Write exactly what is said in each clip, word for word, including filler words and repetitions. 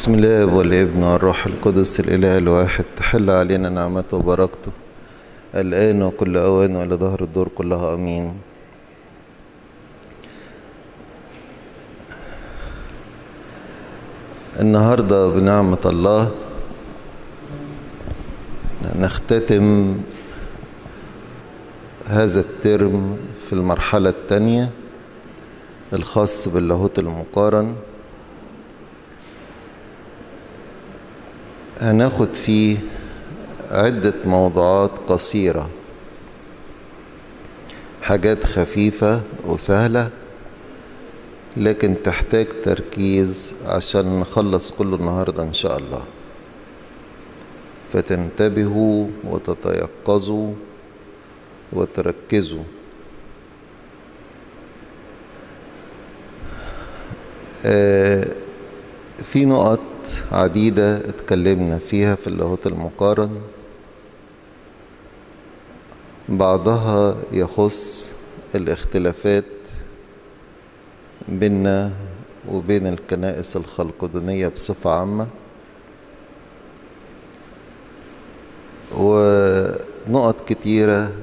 بسم الله والابن والروح القدس الإله الواحد، تحل علينا نعمته وبركته الآن وكل أوان وإلى ظهر الدور كلها، أمين. النهاردة بنعمة الله نختتم هذا الترم في المرحلة الثانية الخاص باللاهوت المقارن. هناخد فيه عدة موضوعات قصيرة، حاجات خفيفة وسهلة لكن تحتاج تركيز عشان نخلص كله النهاردة إن شاء الله. فتنتبهوا وتتيقظوا وتركزوا. آه في نقط عديدة اتكلمنا فيها في اللاهوت المقارن، بعضها يخص الاختلافات بيننا وبين الكنائس الخلقدونية بصفة عامة، ونقط كتيرة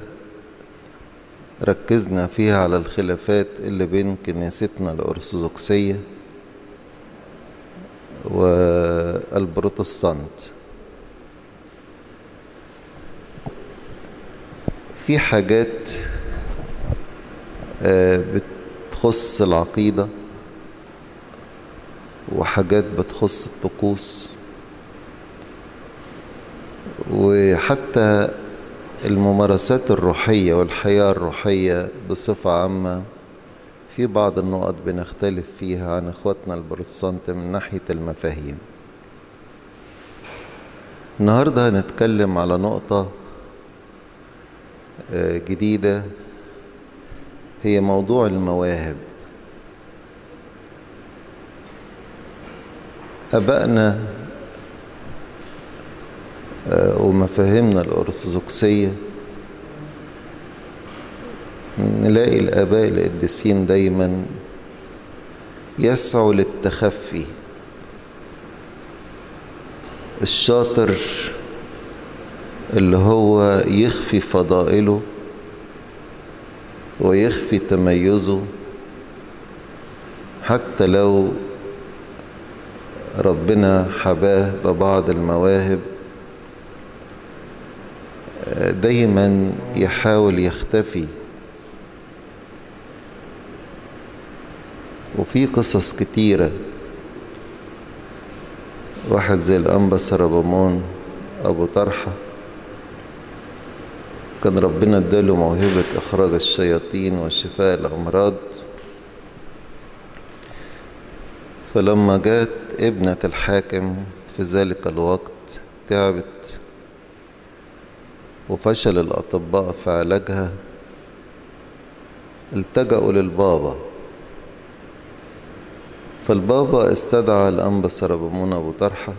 ركزنا فيها على الخلافات اللي بين كنيستنا الأرثوذكسية والبروتستانت. في حاجات بتخص العقيدة وحاجات بتخص الطقوس وحتى الممارسات الروحية والحياة الروحية بصفة عامة. في بعض النقط بنختلف فيها عن اخواتنا البروتستانت من ناحية المفاهيم. النهاردة هنتكلم على نقطة جديدة، هي موضوع المواهب. أبائنا ومفاهيمنا الأرثوذكسية نلاقي الآباء القديسين دايما يسعوا للتخفي. الشاطر اللي هو يخفي فضائله ويخفي تميزه حتى لو ربنا حباه ببعض المواهب، دايما يحاول يختفي. وفي قصص كتيرة، واحد زي الأنبا سربمون أبو طرحة كان ربنا اداله موهبة إخراج الشياطين وشفاء الأمراض، فلما جات ابنة الحاكم في ذلك الوقت تعبت وفشل الأطباء في علاجها، التجأوا للبابا. فالبابا استدعى الأنبا سربمون أبو طرحة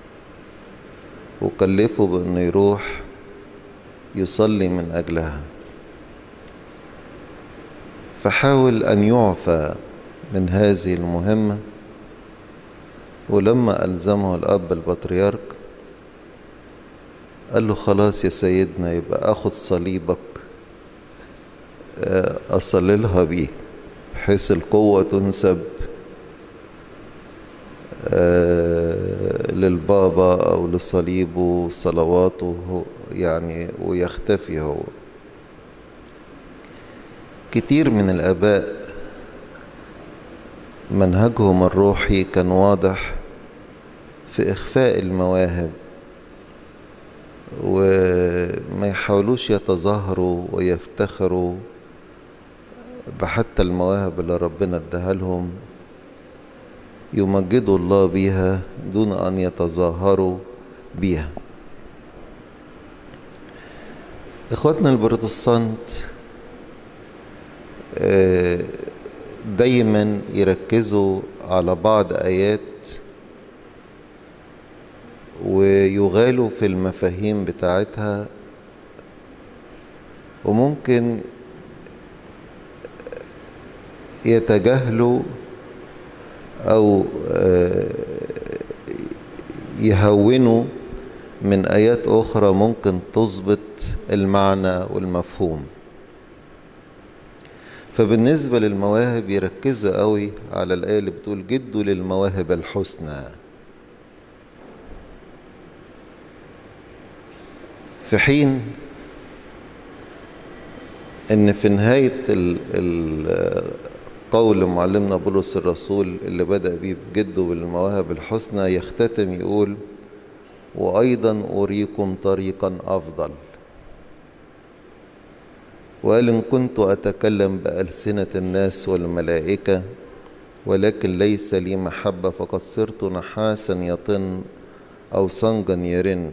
وكلفه بأنه يروح يصلي من أجلها، فحاول أن يعفى من هذه المهمة. ولما ألزمه الأب البطريرك قال له خلاص يا سيدنا، يبقى أخذ صليبك أصلي لها بيه بحيث القوة تنسب للبابا أو لصليبه صلواته يعني، ويختفي هو. كتير من الآباء منهجهم الروحي كان واضح في إخفاء المواهب، وما يحاولوش يتظاهروا ويفتخروا بحتى المواهب اللي ربنا اداها لهم، يمجدوا الله بيها دون أن يتظاهروا بيها. إخواتنا البروتستانت دايما يركزوا على بعض آيات ويغالوا في المفاهيم بتاعتها، وممكن يتجاهلوا أو يهونوا من آيات أخرى ممكن تظبط المعنى والمفهوم. فبالنسبة للمواهب يركزوا قوي على الآية اللي بتقول جدوا للمواهب الحسنى، في حين ان في نهاية قول معلمنا بولس الرسول اللي بدأ بيه بجده بالمواهب الحسنى يختتم يقول وأيضا أريكم طريقا أفضل، وقال إن كنت أتكلم بألسنة الناس والملائكة ولكن ليس لي محبة فقد صرت نحاسا يطن أو صنجا يرن.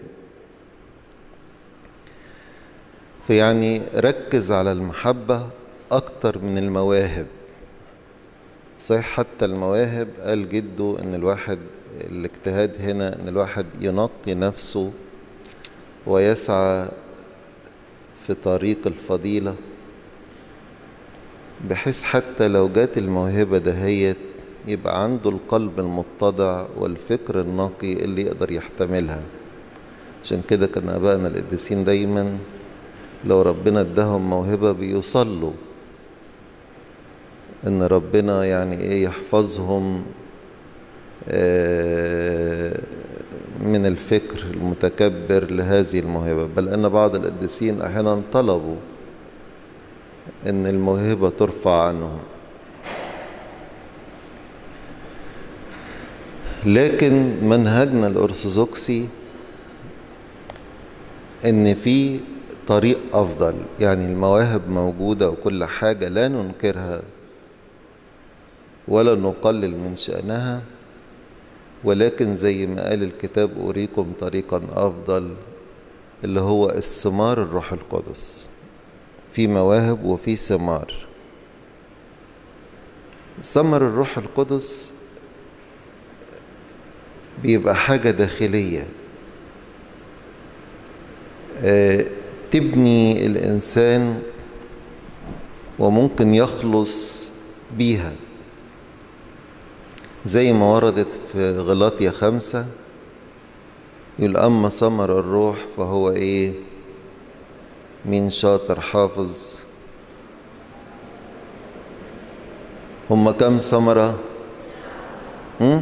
فيعني ركز على المحبة أكتر من المواهب. صحيح حتى المواهب قال جده إن الواحد الاجتهاد هنا إن الواحد ينقي نفسه ويسعى في طريق الفضيلة، بحيث حتى لو جات الموهبة دهيت يبقى عنده القلب المتضع والفكر النقي اللي يقدر يحتملها. عشان كده كان آبائنا القديسين دايما لو ربنا اداهم موهبة بيصلوا ان ربنا يعني ايه يحفظهم من الفكر المتكبر لهذه الموهبة. بل ان بعض القديسين احيانا طلبوا ان الموهبة ترفع عنهم. لكن منهجنا الأرثوذكسي ان في طريق أفضل، يعني المواهب موجودة وكل حاجة لا ننكرها ولا نقلل من شأنها، ولكن زي ما قال الكتاب أريكم طريقا أفضل اللي هو الثمار الروح القدس. في مواهب وفي ثمار. ثمر الروح القدس بيبقى حاجة داخلية آه تبني الإنسان وممكن يخلص بيها، زي ما وردت في غلاطيا خمسة يقول أما ثمر الروح فهو إيه؟ مين شاطر حافظ؟ هما كم ثمرة؟ هم؟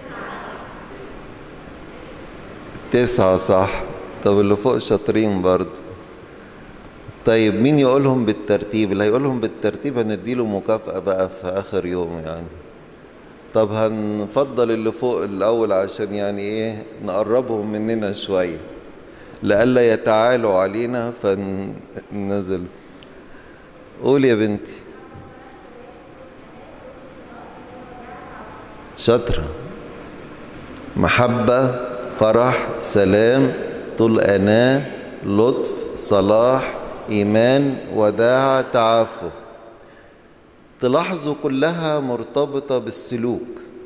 تسعة صح. طب اللي فوق شاطرين برضو. طيب مين يقولهم بالترتيب؟ اللي هيقولهم بالترتيب هنديله مكافأة بقى في آخر يوم يعني. طب هنفضل اللي فوق الأول عشان يعني إيه نقربهم مننا شوية لألا يتعالوا علينا فننزل. قول يا بنتي. شاطرة. محبة، فرح، سلام، طول أناة، لطف، صلاح، إيمان، وداعة، تعافف. تلاحظوا كلها مرتبطة بالسلوك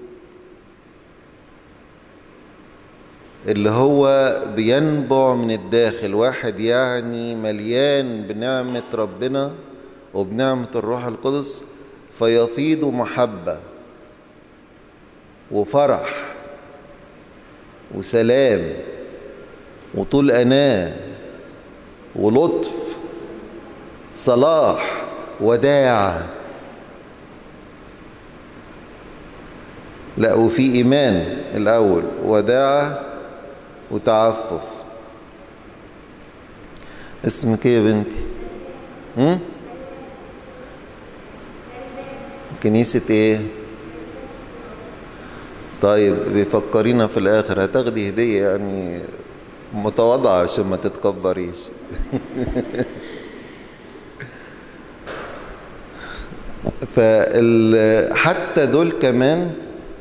اللي هو بينبع من الداخل. واحد يعني مليان بنعمة ربنا وبنعمة الروح القدس فيفيض محبة وفرح وسلام وطول أناة ولطف صلاح وداعة. لا وفي إيمان الأول وداعة وتعفف. اسمك ايه يا بنتي؟ هم؟ كنيسة ايه؟ طيب بيفكرينا في الآخر هتاخدي هدية يعني متواضعة عشان ما تتكبريش. فحتى دول كمان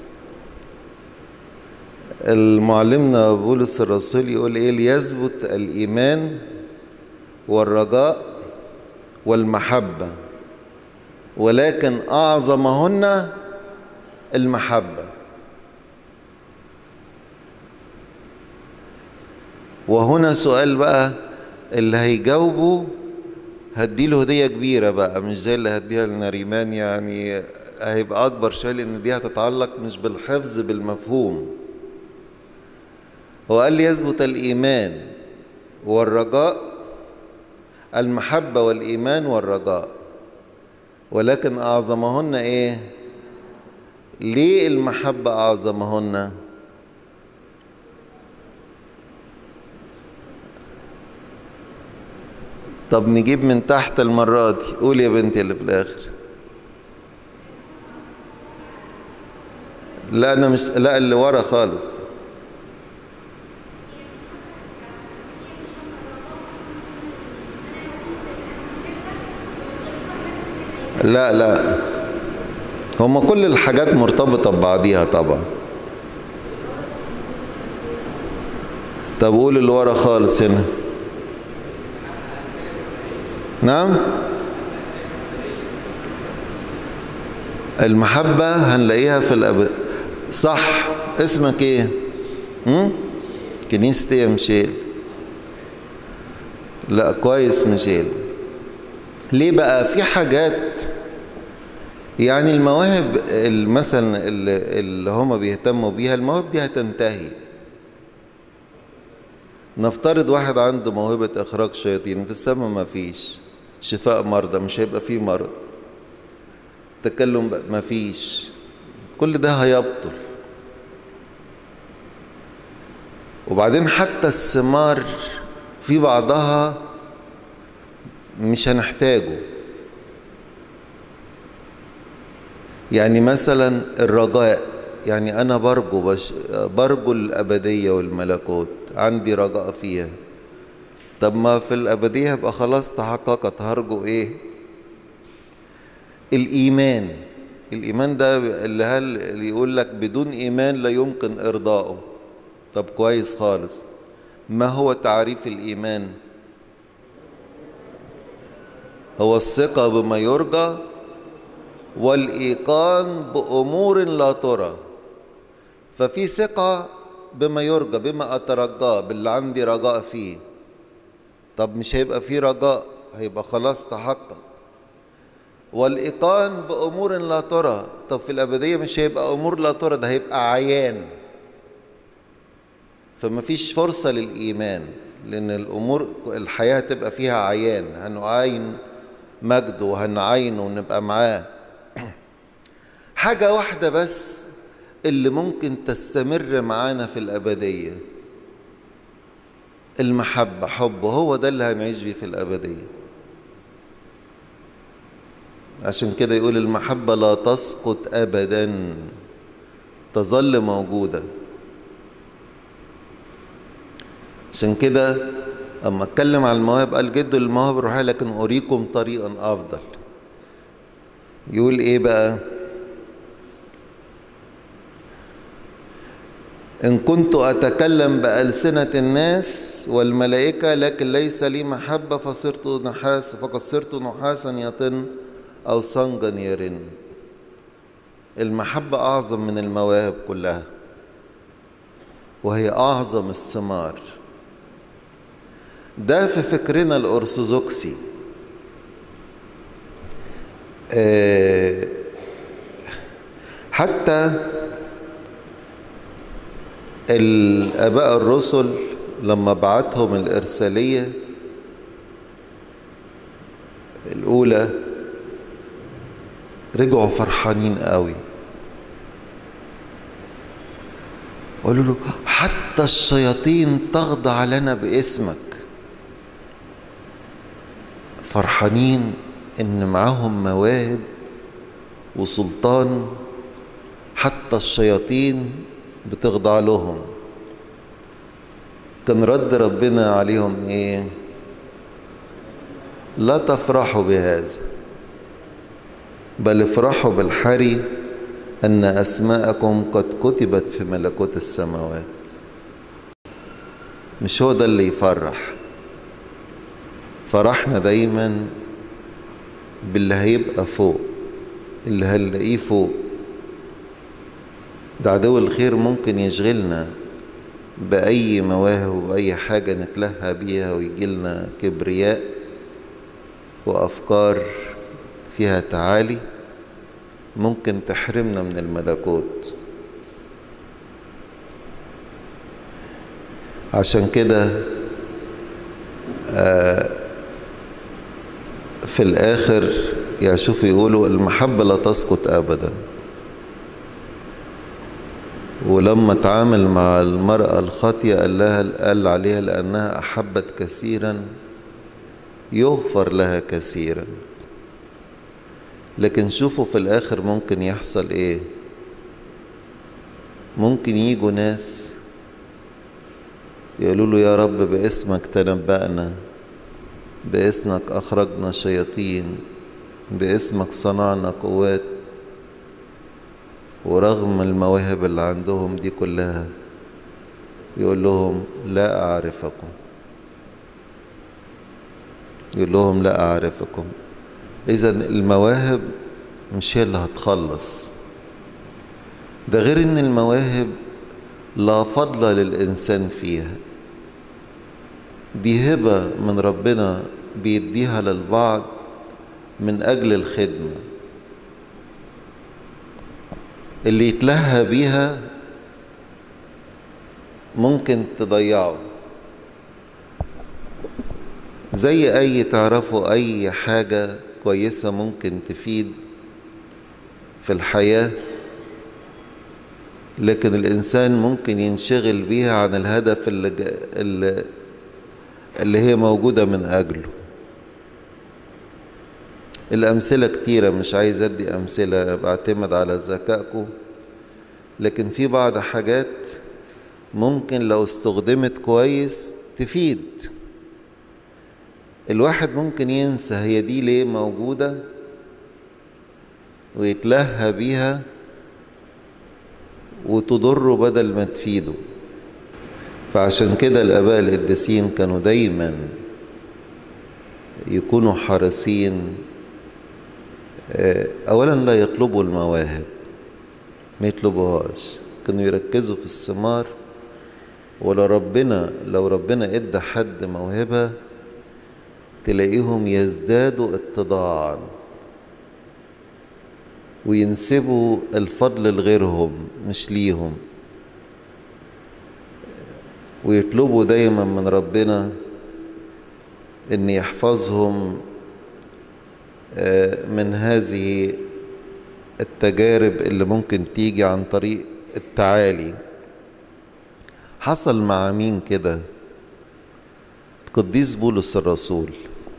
المعلمنا بولس الرسول يقول ايه؟ ليثبت الإيمان والرجاء والمحبة ولكن أعظمهن المحبة. وهنا سؤال بقى اللي هيجاوبه هديله هدية كبيرة بقى مش زي اللي هديها لنريمان، يعني هيبقى أكبر شوية لأن دي هتتعلق مش بالحفظ بالمفهوم. هو قال لي يثبت الإيمان والرجاء، المحبة والإيمان والرجاء، ولكن أعظمهن إيه؟ ليه المحبة أعظمهن؟ طب نجيب من تحت المرة دي. قول يا بنتي اللي في الآخر. لا أنا مش، لا اللي ورا خالص. لا لا، هما كل الحاجات مرتبطة ببعضيها طبعا. طب قول اللي ورا خالص هنا. نعم، المحبة هنلاقيها في الأب. صح. اسمك ايه؟ هم؟ كنيسة ايه يا مشيل؟ لا كويس مشيل. ليه بقى؟ في حاجات يعني المواهب مثلا اللي, اللي هما بيهتموا بيها، المواهب دي هتنتهي. نفترض واحد عنده موهبة إخراج شياطين، في السماء ما فيش. شفاء مرضى، مش هيبقى فيه مرض. تكلم ما فيش. كل ده هيبطل. وبعدين حتى الثمار في بعضها مش هنحتاجه. يعني مثلا الرجاء، يعني أنا برجو بش... برجو الأبدية والملكوت، عندي رجاء فيها. طب ما في الأبدية يبقى خلاص تحققت، هرجو إيه؟ الإيمان. الإيمان ده اللي هل اللي يقول لك بدون إيمان لا يمكن إرضائه. طب كويس خالص. ما هو تعريف الإيمان؟ هو الثقة بما يرجى والإيقان بأمور لا ترى. ففي ثقة بما يرجى، بما أترجاه، باللي عندي رجاء فيه. طب مش هيبقى فيه رجاء، هيبقى خلاص تحقق. والإيقان بأمور لا ترى. طب في الأبدية مش هيبقى أمور لا ترى، ده هيبقى عيان. فما فيش فرصة للإيمان، لأن الأمور الحياة تبقى فيها عيان، هنعاين مجده وهنعاينه ونبقى معاه. حاجة واحدة بس اللي ممكن تستمر معانا في الأبدية، المحبة، حبه، هو ده اللي هنعيش بيه في الأبدية. عشان كده يقول المحبة لا تسقط أبدا، تظل موجودة. عشان كده أما أتكلم عن المواهب قال جدوا المواهب الروحية لكن أريكم طريقا أفضل. يقول إيه بقى؟ إن كنت أتكلم بألسنة الناس والملائكة لكن ليس لي محبة فصرت نحاس فقد صرت نحاسا يطن أو صنجا يرن. المحبة أعظم من المواهب كلها، وهي أعظم الثمار. ده في فكرنا الأرثوذكسي. حتى الآباء الرسل لما بعتهم الإرسالية الأولى رجعوا فرحانين قوي، قالوا له حتى الشياطين تخضع لنا باسمك. فرحانين ان معاهم مواهب وسلطان، حتى الشياطين بتخضع لهم. كان رد ربنا عليهم ايه؟ لا تفرحوا بهذا، بل افرحوا بالحري ان اسماءكم قد كتبت في ملكوت السماوات. مش هو ده اللي يفرح. فرحنا دايما باللي هيبقى فوق، اللي هنلاقيه فوق. ده عدو الخير ممكن يشغلنا بأي مواهب وأي حاجة نتلهى بيها ويجيلنا كبرياء وأفكار فيها تعالي، ممكن تحرمنا من الملكوت. عشان كده آه في الآخر يشوف يقولوا المحبة لا تسقط أبدا. ولما تعامل مع المرأة الخاطية قال لها قال عليها لأنها أحبت كثيرا يغفر لها كثيرا. لكن شوفوا في الآخر ممكن يحصل إيه. ممكن يجوا ناس يقولوا له يا رب باسمك تنبأنا، باسمك أخرجنا شياطين، باسمك صنعنا قوات، ورغم المواهب اللي عندهم دي كلها يقول لهم لا أعرفكم، يقول لهم لا أعرفكم. إذن المواهب مش هي اللي هتخلص. ده غير إن المواهب لا فضل للإنسان فيها، دي هبة من ربنا بيديها للبعض من أجل الخدمة. اللي يتلهى بيها ممكن تضيعه. زي أي تعرفوا أي حاجة كويسة ممكن تفيد في الحياة، لكن الإنسان ممكن ينشغل بيها عن الهدف اللي, اللي, اللي هي موجودة من أجله. الأمثلة كتيرة، مش عايز أدي أمثلة، بعتمد على ذكائكم. لكن في بعض حاجات ممكن لو استخدمت كويس تفيد. الواحد ممكن ينسى هي دي ليه موجودة ويتلهى بيها وتضره بدل ما تفيده. فعشان كده الآباء القديسين كانوا دايما يكونوا حريصين أولا لا يطلبوا المواهب، ما يطلبوهاش، كانوا يركزوا في الثمار. ولو ربنا لو ربنا ادى حد موهبة تلاقيهم يزدادوا اتضاعا وينسبوا الفضل لغيرهم مش ليهم، ويطلبوا دايما من ربنا ان يحفظهم من هذه التجارب اللي ممكن تيجي عن طريق التعالي. حصل مع مين كده؟ القديس بولس الرسول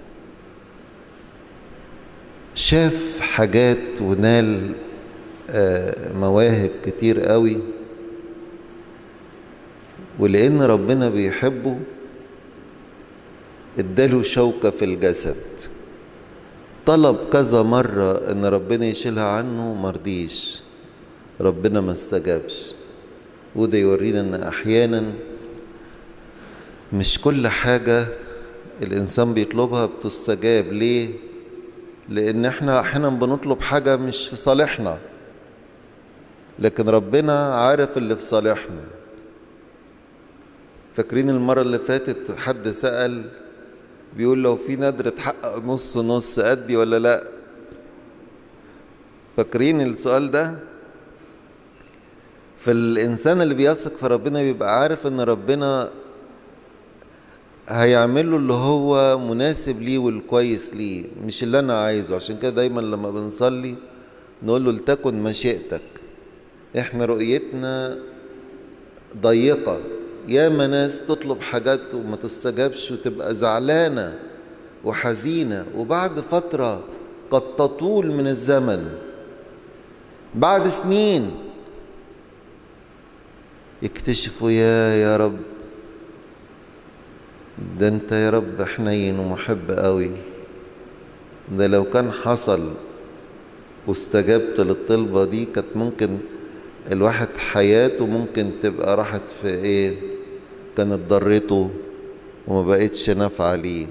شاف حاجات ونال مواهب كتير قوي، ولأن ربنا بيحبه اداله شوكة في الجسد. طلب كذا مرة ان ربنا يشيلها عنه، مرضيش، ربنا ما استجابش. وده يورينا ان احيانا مش كل حاجة الانسان بيطلبها بتستجاب. ليه؟ لان احنا احيانا بنطلب حاجة مش في صالحنا، لكن ربنا عارف اللي في صالحنا. فاكرين المرة اللي فاتت حد سأل بيقول لو في ندر اتحقق نص نص أدي ولا لا؟ فاكرين السؤال ده؟ فالإنسان اللي بيثق في ربنا بيبقى عارف ان ربنا هيعمله اللي هو مناسب ليه والكويس ليه، مش اللي انا عايزه. عشان كده دايما لما بنصلي نقول له لتكن مشيئتك. احنا رؤيتنا ضيقة، ياما ناس تطلب حاجات وما تستجابش وتبقى زعلانة وحزينة، وبعد فترة قد تطول من الزمن، بعد سنين يكتشفوا يا يا رب ده انت يا رب حنين ومحب قوي، ده لو كان حصل واستجبت للطلبة دي كانت ممكن الواحد حياته ممكن تبقى راحت في ايه، كانت ضرته وما بقتش نافعة ليه.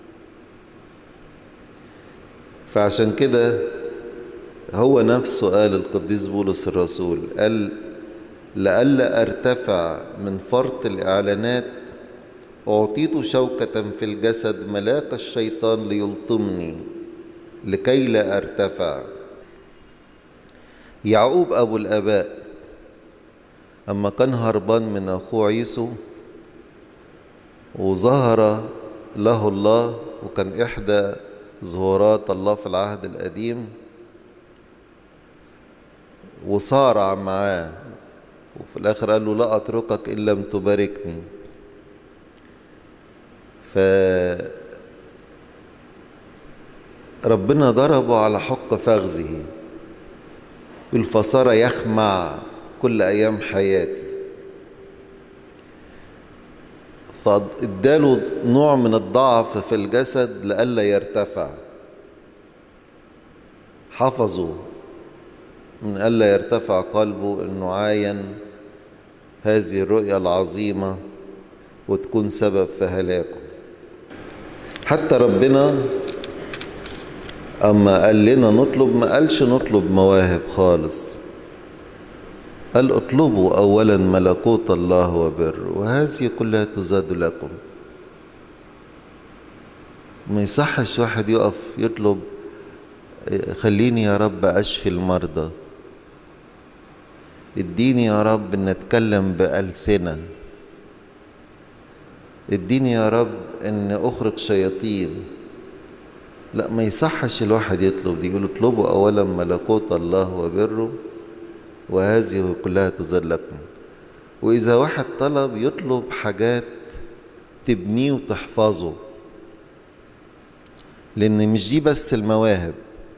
فعشان كده هو نفسه قال القديس بولس الرسول، قال لئلا ارتفع من فرط الإعلانات أعطيت شوكة في الجسد ملاك الشيطان ليلطمني لكي لا ارتفع. يعقوب أبو الآباء أما كان هربان من أخوه عيسو وظهر له الله، وكان إحدى ظهورات الله في العهد القديم، وصارع معاه، وفي الآخر قال له لا أتركك إن لم تباركني. فربنا ضربه على حق فخذه، الفصار يخمع كل أيام حياتي، فاداله نوع من الضعف في الجسد لئلا يرتفع، حفظه من ألا يرتفع قلبه، إنه عاين هذه الرؤية العظيمة وتكون سبب في هلاكه. حتى ربنا أما قال لنا نطلب، ما قالش نطلب مواهب خالص، قال اطلبوا أولا ملكوت الله وبره وهذه كلها تزاد لكم. ما يصحش واحد يقف يطلب خليني يا رب أشفي المرضى، اديني يا رب ان اتكلم بألسنة، اديني يا رب ان اخرج شياطين. لا، ما يصحش الواحد يطلب دي. يقول اطلبوا اولا ملكوت الله وبره وهذه كلها تزاد لكم. واذا واحد طلب يطلب حاجات تبنيه وتحفظه، لان مش دي بس المواهب،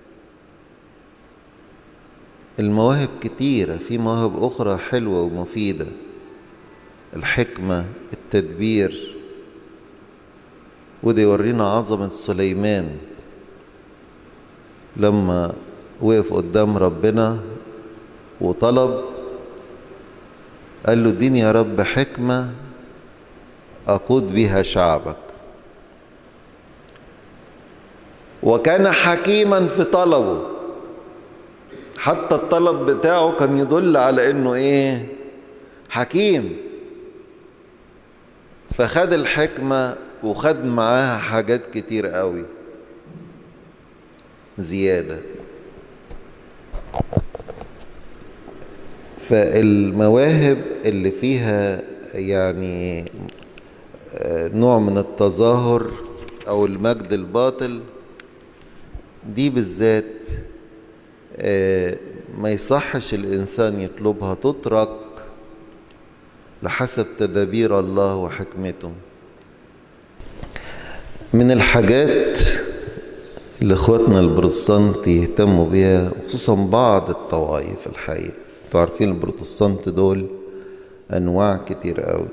المواهب كتيرة، في مواهب أخرى حلوة ومفيدة، الحكمة، التدبير. وده يورينا عظمة سليمان لما وقف قدام ربنا وطلب، قال له اديني يا رب حكمة أقود بها شعبك. وكان حكيما في طلبه، حتى الطلب بتاعه كان يدل على انه ايه؟ حكيم. فخد الحكمة وخد معاها حاجات كتير قوي زيادة. فالمواهب اللي فيها يعني نوع من التظاهر او المجد الباطل دي بالذات ما يصحش الإنسان يطلبها، تترك لحسب تدابير الله وحكمته. من الحاجات اللي اخواتنا البروتستانت يهتموا بيها، خصوصا بعض الطوائف الحقيقة، انتوا عارفين البروتستانت دول انواع كتير قوي،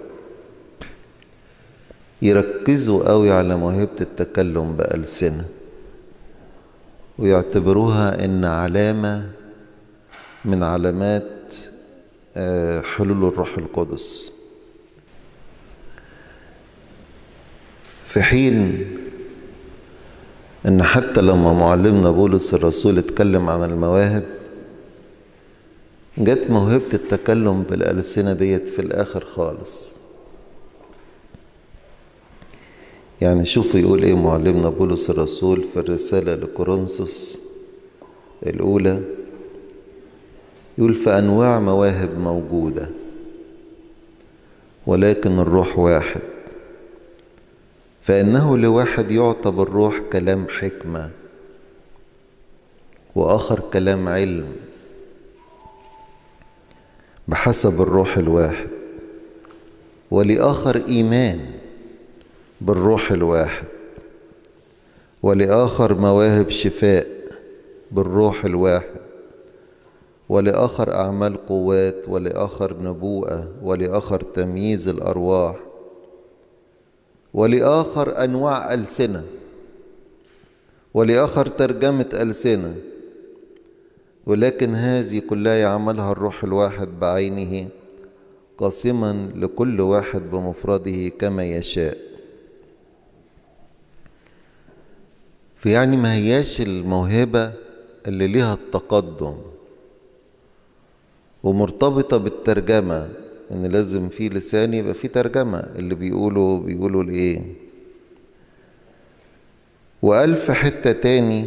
يركزوا قوي على موهبة التكلم بألسنة ويعتبروها ان علامة من علامات حلول الروح القدس، في حين ان حتى لما معلمنا بولس الرسول اتكلم عن المواهب جت موهبة التكلم بالألسنة ديت في الآخر خالص. يعني شوفوا يقول ايه معلمنا بولس الرسول في الرسالة لكورنثوس الأولى، يقول فأنواع مواهب موجودة ولكن الروح واحد، فإنه لواحد يعطى بالروح كلام حكمة وآخر كلام علم بحسب الروح الواحد، ولآخر إيمان بالروح الواحد، ولآخر مواهب شفاء بالروح الواحد، ولآخر أعمال قوات، ولآخر نبوءة، ولآخر تمييز الأرواح، ولآخر أنواع ألسنة، ولآخر ترجمة ألسنة، ولكن هذه كلها يعملها الروح الواحد بعينه قاسما لكل واحد بمفرده كما يشاء. فيعني ما هياش الموهبة اللي ليها التقدم ومرتبطة بالترجمة، ان لازم في لسان يبقى في ترجمة، اللي بيقولوا بيقولوا الايه. وقال في حتة تاني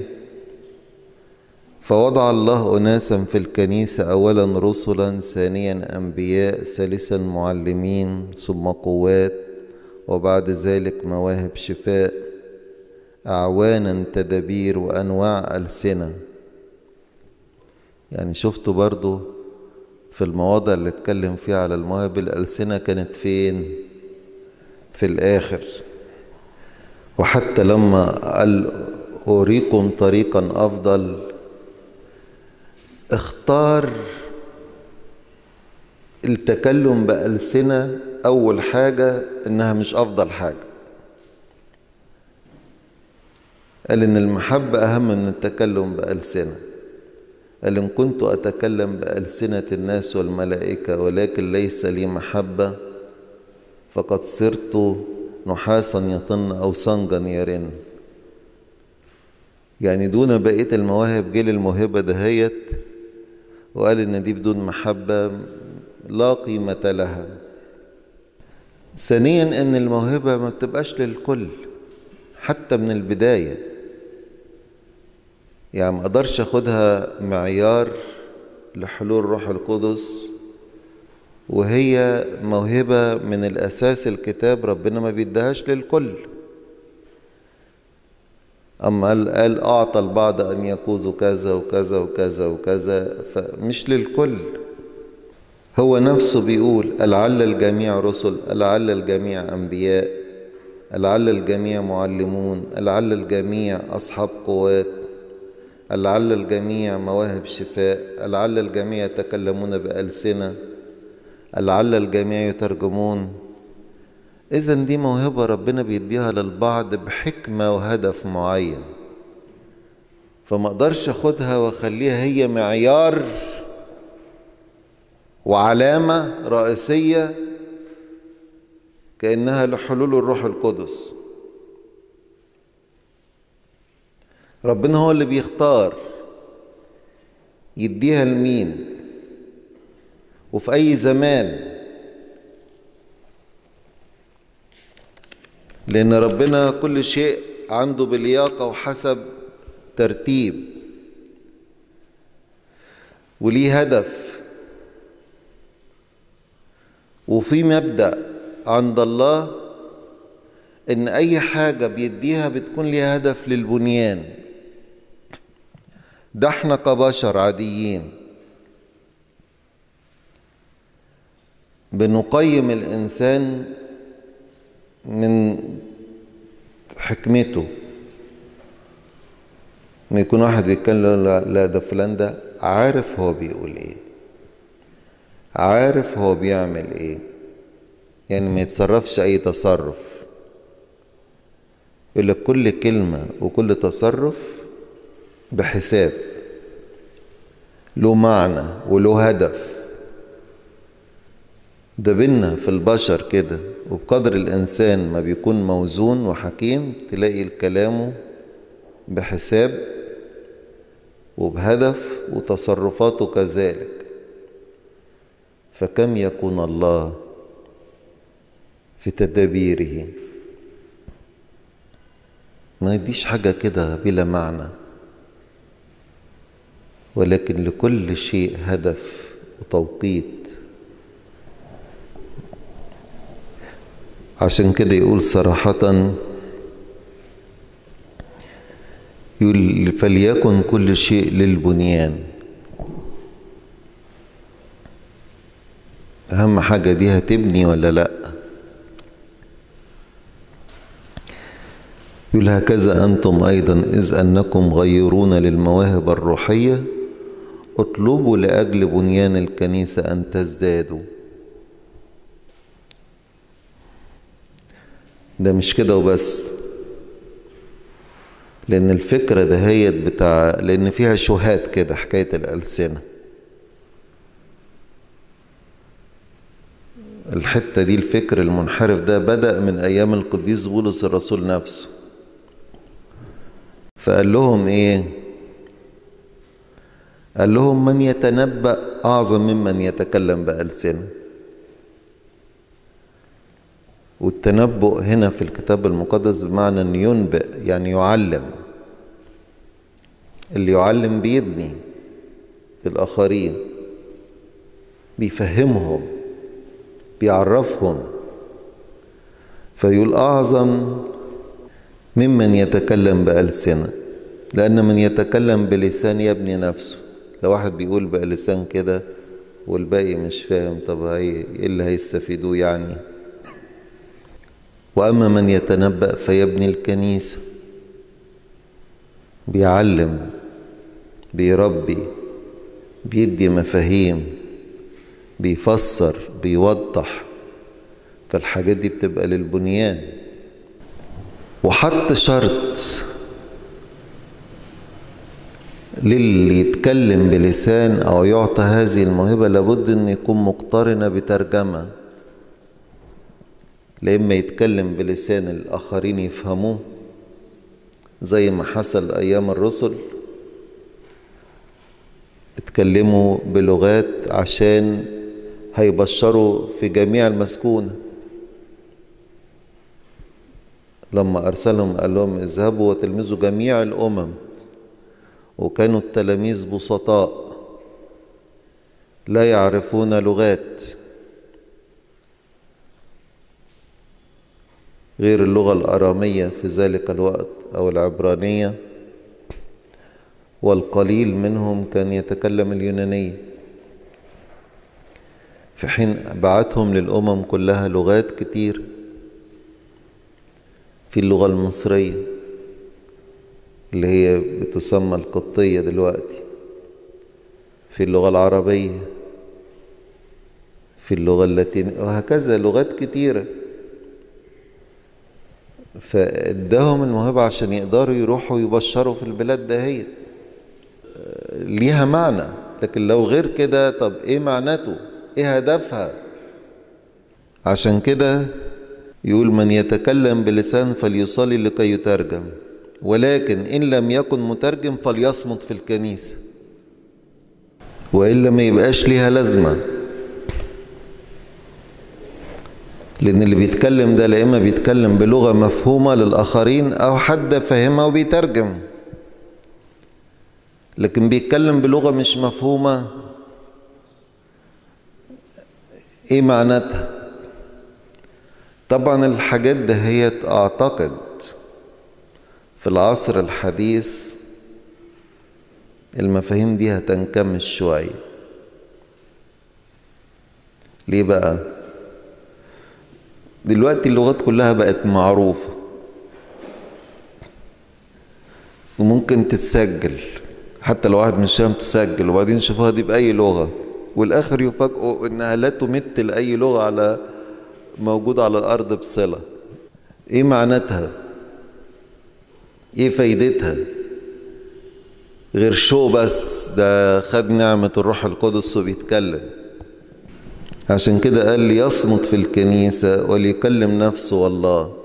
فوضع الله أناسا في الكنيسة أولا رسلا، ثانيا أنبياء، ثالثا معلمين، ثم قوات، وبعد ذلك مواهب شفاء، أعوانا تدابير، وأنواع ألسنة. يعني شفتوا برضو في المواضع اللي اتكلم فيها على المواهب الألسنة كانت فين؟ في الآخر. وحتى لما قال أريكم طريقا أفضل، اختار التكلم بألسنة أول حاجة إنها مش أفضل حاجة. قال إن المحبة أهم من التكلم بألسنة. قال إن كنت أتكلم بألسنة الناس والملائكة ولكن ليس لي محبة فقد صرت نحاسا يطن أو صنجا يرن. يعني دون بقية المواهب جيل الموهبة دهيت، وقال إن دي بدون محبة لا قيمة لها. ثانيا إن الموهبة ما بتبقاش للكل حتى من البداية. يعني ما اقدرش اخدها معيار لحلول روح القدس وهي موهبة من الأساس الكتاب ربنا ما بيدهاش للكل. أما قال, قال أعطى البعض أن يكوزوا كذا وكذا وكذا وكذا، فمش للكل. هو نفسه بيقول لعل الجميع رسل، لعل الجميع أنبياء، لعل الجميع معلمون، لعل الجميع أصحاب قوات، لعل الجميع مواهب شفاء، لعل الجميع يتكلمون بألسنة، لعل الجميع يترجمون. إذن دي موهبة ربنا بيديها للبعض بحكمة وهدف معين، فما اقدرش اخدها واخليها هي معيار وعلامة رئيسية كأنها لحلول الروح القدس. ربنا هو اللي بيختار يديها لمين وفي أي زمان، لأن ربنا كل شيء عنده بلياقة وحسب ترتيب وليه هدف وفي مبدأ عند الله إن أي حاجة بيديها بتكون ليها هدف للبنيان. ده احنا كبشر عاديين بنقيم الإنسان من حكمته. ما يكون واحد بيتكلم لا ده فلان ده عارف هو بيقول ايه، عارف هو بيعمل ايه، يعني ما يتصرفش اي تصرف. يقول لك كل كلمة وكل تصرف بحساب، له معنى وله هدف. ده بينا في البشر كده، وبقدر الإنسان ما بيكون موزون وحكيم تلاقي كلامه بحساب وبهدف وتصرفاته كذلك. فكم يكون الله في تدابيره. ما يديش حاجة كده بلا معنى، ولكن لكل شيء هدف وتوقيت. عشان كده يقول صراحة، يقول فليكن كل شيء للبنيان. أهم حاجة دي هتبني ولا لأ. يقول هكذا أنتم أيضا إذ أنكم غيرون للمواهب الروحية اطلبوا لأجل بنيان الكنيسة أن تزدادوا. ده مش كده وبس، لأن الفكرة دهيت بتاع لأن فيها شهات كده حكاية الألسنة. الحتة دي الفكر المنحرف ده بدأ من أيام القديس بولس الرسول نفسه. فقال لهم إيه؟ قال لهم من يتنبأ أعظم ممن يتكلم بألسنة. والتنبؤ هنا في الكتاب المقدس بمعنى أن ينبئ، يعني يعلم. اللي يعلم بيبني الآخرين، بيفهمهم، بيعرفهم. فيقول أعظم ممن يتكلم بألسنة، لأن من يتكلم بلسان يبني نفسه. لو واحد بيقول بلسان كده والباقي مش فاهم، طب هي ايه اللي هيستفيدوه يعني؟ وأما من يتنبأ فيبني الكنيسة، بيعلم، بيربي، بيدي مفاهيم، بيفسر، بيوضح. فالحاجات دي بتبقى للبنيان. وحط شرط للي يتكلم بلسان أو يعطى هذه الموهبة، لابد أن يكون مقترنة بترجمة، لإما يتكلم بلسان الآخرين يفهموه زي ما حصل أيام الرسل، اتكلموا بلغات عشان هيبشروا في جميع المسكونة. لما أرسلهم قال لهم اذهبوا وتلمذوا جميع الأمم، وكانوا التلاميذ بسطاء لا يعرفون لغات غير اللغة الأرامية في ذلك الوقت أو العبرانية، والقليل منهم كان يتكلم اليونانية، في حين بعتهم للأمم كلها لغات كتير. في اللغة المصرية اللي هي بتسمى القبطية دلوقتي، في اللغة العربية، في اللغة اللاتينية، وهكذا لغات كتيرة. فاداهم الموهبة عشان يقدروا يروحوا يبشروا في البلاد دهيت. ليها معنى، لكن لو غير كده طب ايه معناته؟ ايه هدفها؟ عشان كده يقول من يتكلم بلسان فليصلي لكي يترجم، ولكن إن لم يكن مترجم فليصمت في الكنيسة، وإلا ما يبقاش ليها لازمة. لأن اللي بيتكلم ده لا إما بيتكلم بلغة مفهومة للآخرين أو حد فاهمها وبيترجم، لكن بيتكلم بلغة مش مفهومة، إيه معناتها؟ طبعا الحاجات دهيت أعتقد في العصر الحديث المفاهيم دي هتنكمش شوية. ليه بقى؟ دلوقتي اللغات كلها بقت معروفة وممكن تتسجل، حتى لو واحد مش فاهم تسجل، وبعدين يشوفوها دي بأي لغة، والآخر يفاجئوا إنها لا تمثل أي لغة على موجودة على الأرض بصلة. إيه معناتها؟ إيه فايدتها؟ غير شو بس ده خد نعمة الروح القدس وبيتكلم. عشان كده قال لي يصمت في الكنيسة وليكلم نفسه والله.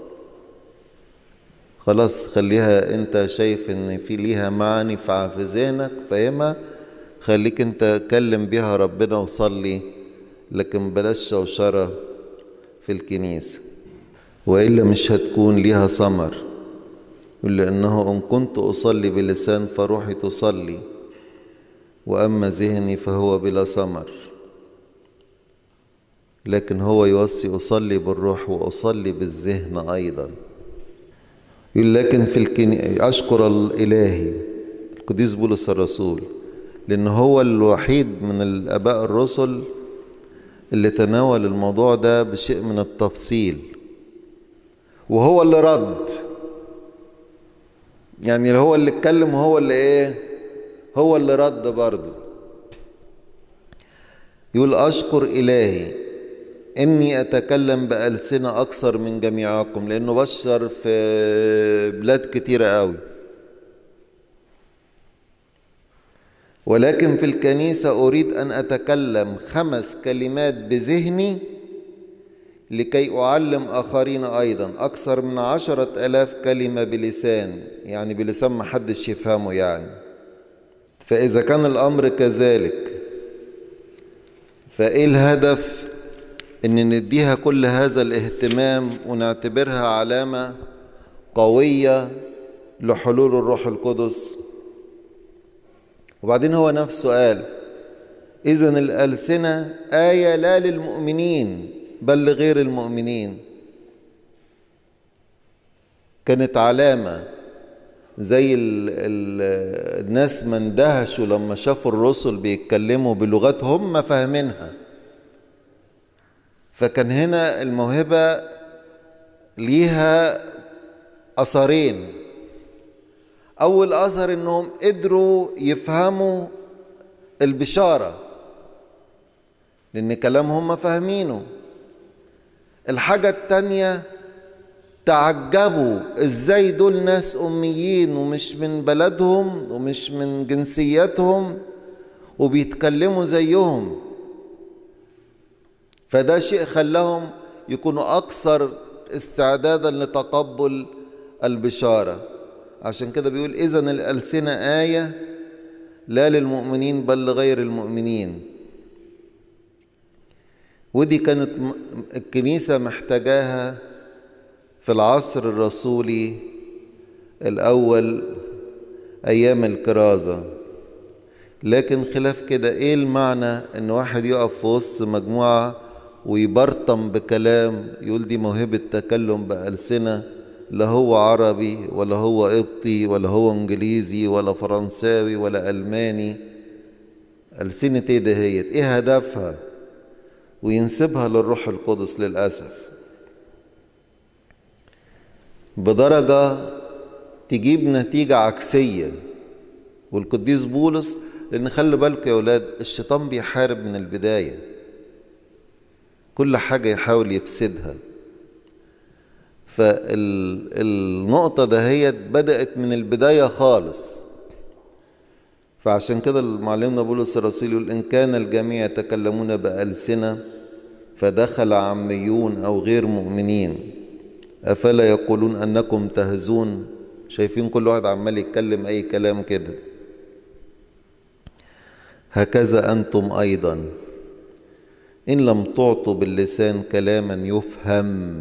خلاص خليها انت شايف ان في ليها معاني في ذهنك فاهمها، خليك انت كلم بيها ربنا وصلي، لكن بلاش شوشرة في الكنيسة، وإلا مش هتكون ليها ثمر. لأنه إن كنت أصلي بلسان فروحي تصلي، وأما ذهني فهو بلا ثمر. لكن هو يوصي أصلي بالروح وأصلي بالذهن أيضا. يقول لكن في الكنيسة أشكر الإلهي القديس بولس الرسول، لأن هو الوحيد من الآباء الرسل اللي تناول الموضوع ده بشيء من التفصيل، وهو اللي رد. يعني هو اللي اتكلم وهو اللي ايه، هو اللي رد برضه. يقول أشكر إلهي إني أتكلم بألسنة أكثر من جميعكم، لأنه بشر في بلاد كتيرة قوي. ولكن في الكنيسة أريد أن أتكلم خمس كلمات بذهني لكي أعلم آخرين أيضا، أكثر من عشرة ألاف كلمة بلسان، يعني بلسان ما حدش يفهمه يعني. فإذا كان الأمر كذلك فإيه الهدف إن نديها كل هذا الاهتمام ونعتبرها علامة قوية لحلول الروح القدس؟ وبعدين هو نفسه قال إذن الألسنة آية لا للمؤمنين بل لغير المؤمنين. كانت علامة، زي ال ال الناس ما اندهشوا لما شافوا الرسل بيتكلموا بلغات هم فاهمينها. فكان هنا الموهبة ليها أثرين. أول أثر إنهم قدروا يفهموا البشارة لأن كلامهم هم فاهمينه. الحاجة التانية تعجبوا ازاي دول ناس أميين ومش من بلدهم ومش من جنسياتهم وبيتكلموا زيهم. فده شيء خلاهم يكونوا أكثر استعدادا لتقبل البشارة. عشان كده بيقول إذن الألسنة آية لا للمؤمنين بل لغير المؤمنين. ودي كانت الكنيسة محتاجاها في العصر الرسولي الأول أيام الكرازة. لكن خلاف كده إيه المعنى إن واحد يقف في وسط مجموعة ويبرطم بكلام يقول دي موهبة تكلم بألسنة، لا هو عربي ولا هو قبطي ولا هو انجليزي ولا فرنساوي ولا ألماني. ألسنة ايه دهيت؟ ايه هدفها؟ وينسبها للروح القدس للأسف بدرجة تجيب نتيجة عكسية. والقديس بولس، لأن خلي بالكم يا أولاد الشيطان بيحارب من البداية، كل حاجة يحاول يفسدها. فالنقطة دهيت بدأت من البداية خالص. فعشان كده معلمنا بولس الرسول يقول إن كان الجميع يتكلمون بألسنة فدخل عميون أو غير مؤمنين أفلا يقولون أنكم تهزون. شايفين كل واحد عمال يتكلم أي كلام كده. هكذا أنتم أيضا إن لم تعطوا باللسان كلاما يفهم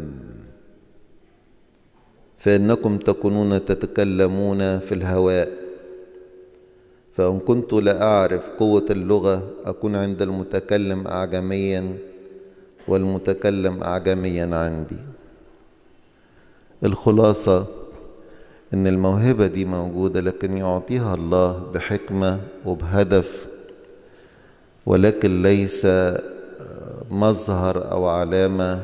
فإنكم تكونون تتكلمون في الهواء. فإن كنت لا أعرف قوة اللغة أكون عند المتكلم أعجميا والمتكلم أعجميا عندي. الخلاصة إن الموهبة دي موجودة لكن يعطيها الله بحكمة وبهدف، ولكن ليس مظهر أو علامة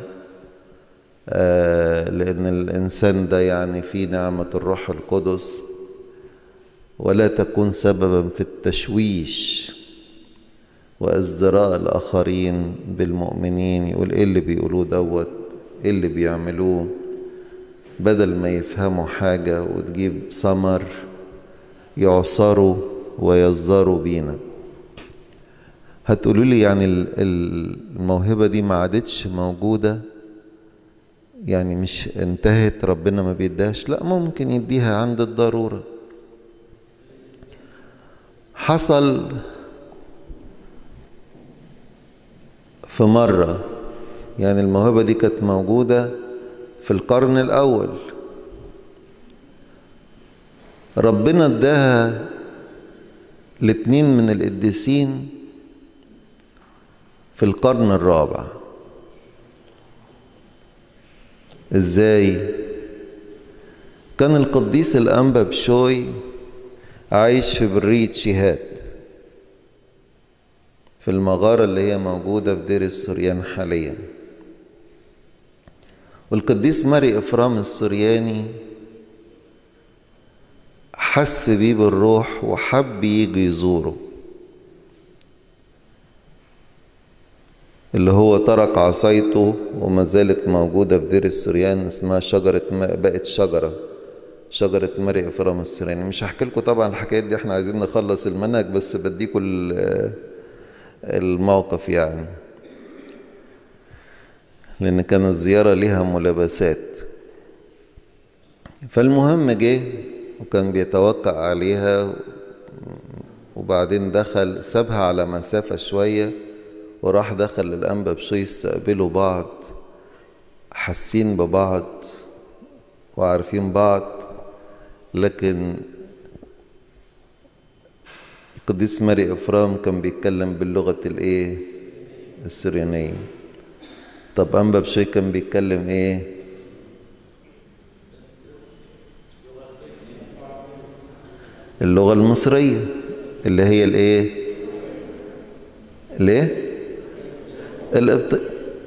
لأن الإنسان ده يعني فيه نعمة الروح القدس، ولا تكون سببا في التشويش وازدراء الآخرين بالمؤمنين. يقول إيه اللي بيقولوه دوت، إيه اللي بيعملوه، بدل ما يفهموا حاجة وتجيب ثمر يعصروا ويزروا بينا. هتقولوا لي يعني الموهبة دي ما عادتش موجودة، يعني مش انتهت، ربنا ما بيدهاش؟ لا، ممكن يديها عند الضرورة. حصل في مرة، يعني الموهبة دي كانت موجودة في القرن الأول، ربنا اداها لاتنين من القديسين في القرن الرابع. ازاي؟ كان القديس الأنبا بشوي عايش في برية شهاد في المغارة اللي هي موجودة في دير السريان حاليا. والقديس ماري إفرام السرياني حس بيه بالروح وحب يجي يزوره، اللي هو ترك عصايته وما زالت موجودة في دير السريان، اسمها شجرة بقت شجرة شجرة ماري إفرام السرياني. مش هحكي لكم طبعا الحكايات دي، احنا عايزين نخلص المنهج، بس بديكم الموقف يعني، لأن كان الزيارة ليها ملابسات. فالمهم جه وكان بيتوقع عليها، وبعدين دخل سابها على مسافة شوية وراح دخل الأنبا بشوي، يستقبلوا بعض، حاسين ببعض وعارفين بعض. لكن القديس ماري إفرام كان بيتكلم باللغة الايه السريانية. طب أنبا بشوي كان بيتكلم ايه؟ اللغة المصرية اللي هي الايه؟ ليه؟ القبط...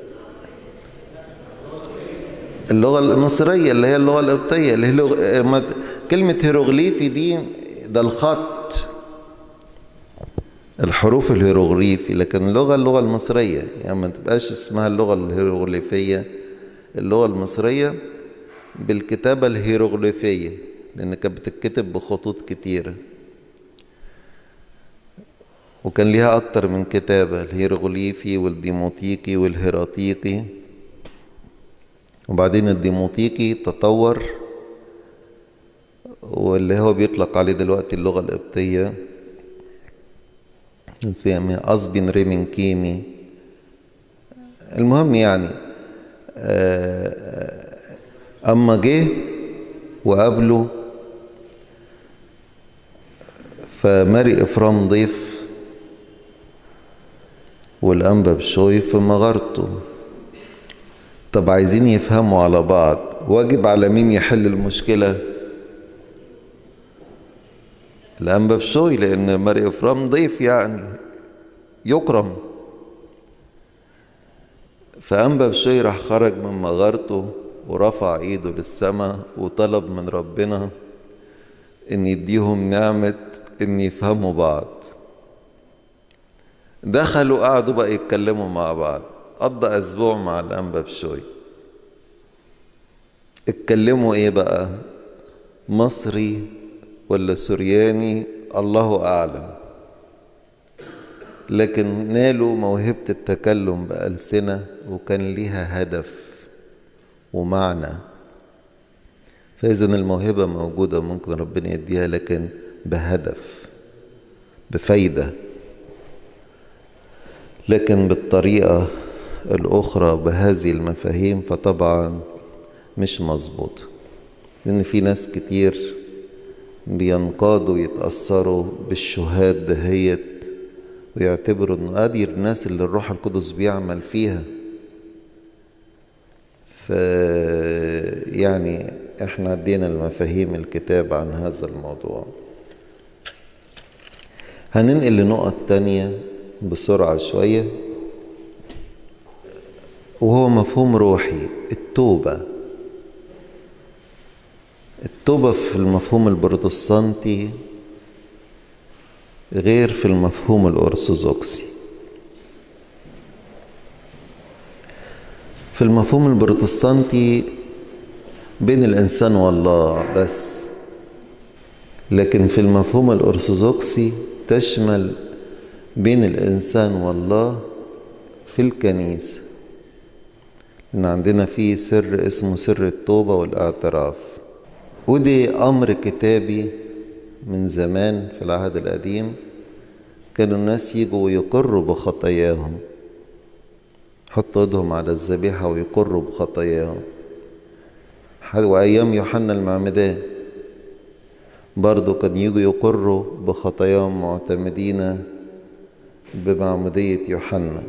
اللغة المصرية اللي هي اللغة القبطية اللي هي لغ... كلمة هيروغليفي دي ده الخط، الحروف الهيروغليفي، لكن اللغة اللغة المصرية يعني ما تبقاش اسمها اللغة الهيروغليفية. اللغة المصرية بالكتابة الهيروغليفية لأن كانت بتتكتب بخطوط كتيرة، وكان ليها أكتر من كتابة، الهيروغليفي والديموتيقي والهيراتيقي. وبعدين الديموتيقي تطور واللي هو بيطلق عليه دلوقتي اللغة القبطية، نسميها أصبن ريمن كيمي. المهم يعني أما جه وقابله فماري إفرام ضيف والأنبا بشوي في مغارته. طب عايزين يفهموا على بعض، واجب على مين يحل المشكلة؟ الأنبا بشوي، لأن ماري إفرام ضيف يعني يكرم. فأنبا بشوي راح خرج من مغارته ورفع ايده للسماء وطلب من ربنا ان يديهم نعمة ان يفهموا بعض. دخلوا قعدوا بقى يتكلموا مع بعض، قضى اسبوع مع الأنبا بشوي. اتكلموا ايه بقى؟ مصري ولا سورياني الله اعلم، لكن نالوا موهبة التكلم بألسنة وكان ليها هدف ومعنى. فإذا الموهبة موجودة ممكن ربنا يديها، لكن بهدف بفايدة. لكن بالطريقة الأخرى بهذه المفاهيم فطبعا مش مظبوط، لأن في ناس كتير بينقادوا يتأثروا بالشهاد دهيت ويعتبروا انه ادي الناس اللي الروح القدس بيعمل فيها. ف يعني احنا ادينا المفاهيم الكتاب عن هذا الموضوع. هننقل لنقط تانية بسرعة شوية، وهو مفهوم روحي التوبة. التوبة في المفهوم البروتستانتي غير في المفهوم الأرثوذكسي. في المفهوم البروتستانتي بين الإنسان والله بس، لكن في المفهوم الأرثوذكسي تشمل بين الإنسان والله في الكنيسة، لأن عندنا فيه سر اسمه سر التوبة والاعتراف، ودي أمر كتابي من زمان. في العهد القديم كانوا الناس يجوا ويقروا بخطاياهم، حطوا ايدهم على الذبيحة ويقروا بخطاياهم. وأيام يوحنا المعمدان برضو كان يجوا يقروا بخطاياهم معتمدين بمعمودية يوحنا.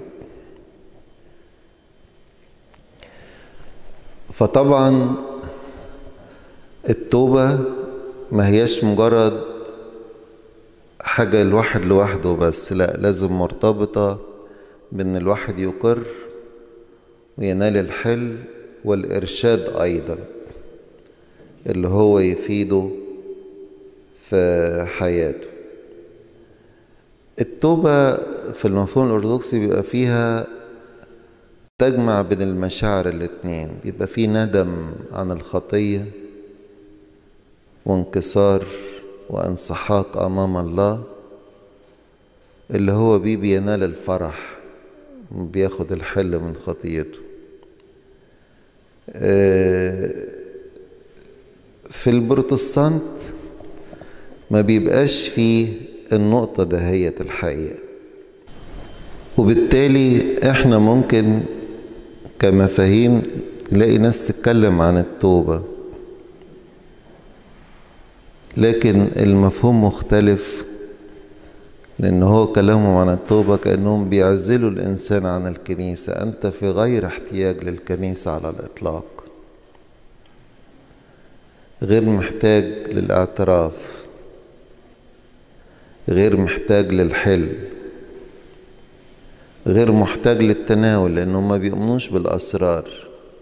فطبعا التوبة ما هياش مجرد حاجة الواحد لوحده بس، لا، لازم مرتبطة بأن الواحد يقر وينال الحل والإرشاد أيضا اللي هو يفيده في حياته. التوبة في المفهوم الأرثوذكسي بيبقى فيها تجمع بين المشاعر الاتنين، بيبقى فيه ندم عن الخطية وانكسار وانسحاق أمام الله اللي هو بيه بينال الفرح، بياخد الحل من خطيته. في البروتستانت ما بيبقاش فيه النقطة دهية الحقيقة، وبالتالي احنا ممكن كمفاهيم نلاقي ناس تتكلم عن التوبة لكن المفهوم مختلف، لأن هو كلامهم عن التوبة كأنهم بيعزلوا الإنسان عن الكنيسة. أنت في غير احتياج للكنيسة على الإطلاق، غير محتاج للاعتراف، غير محتاج للحل، غير محتاج للتناول، لأنهم ما بيؤمنوش بالأسرار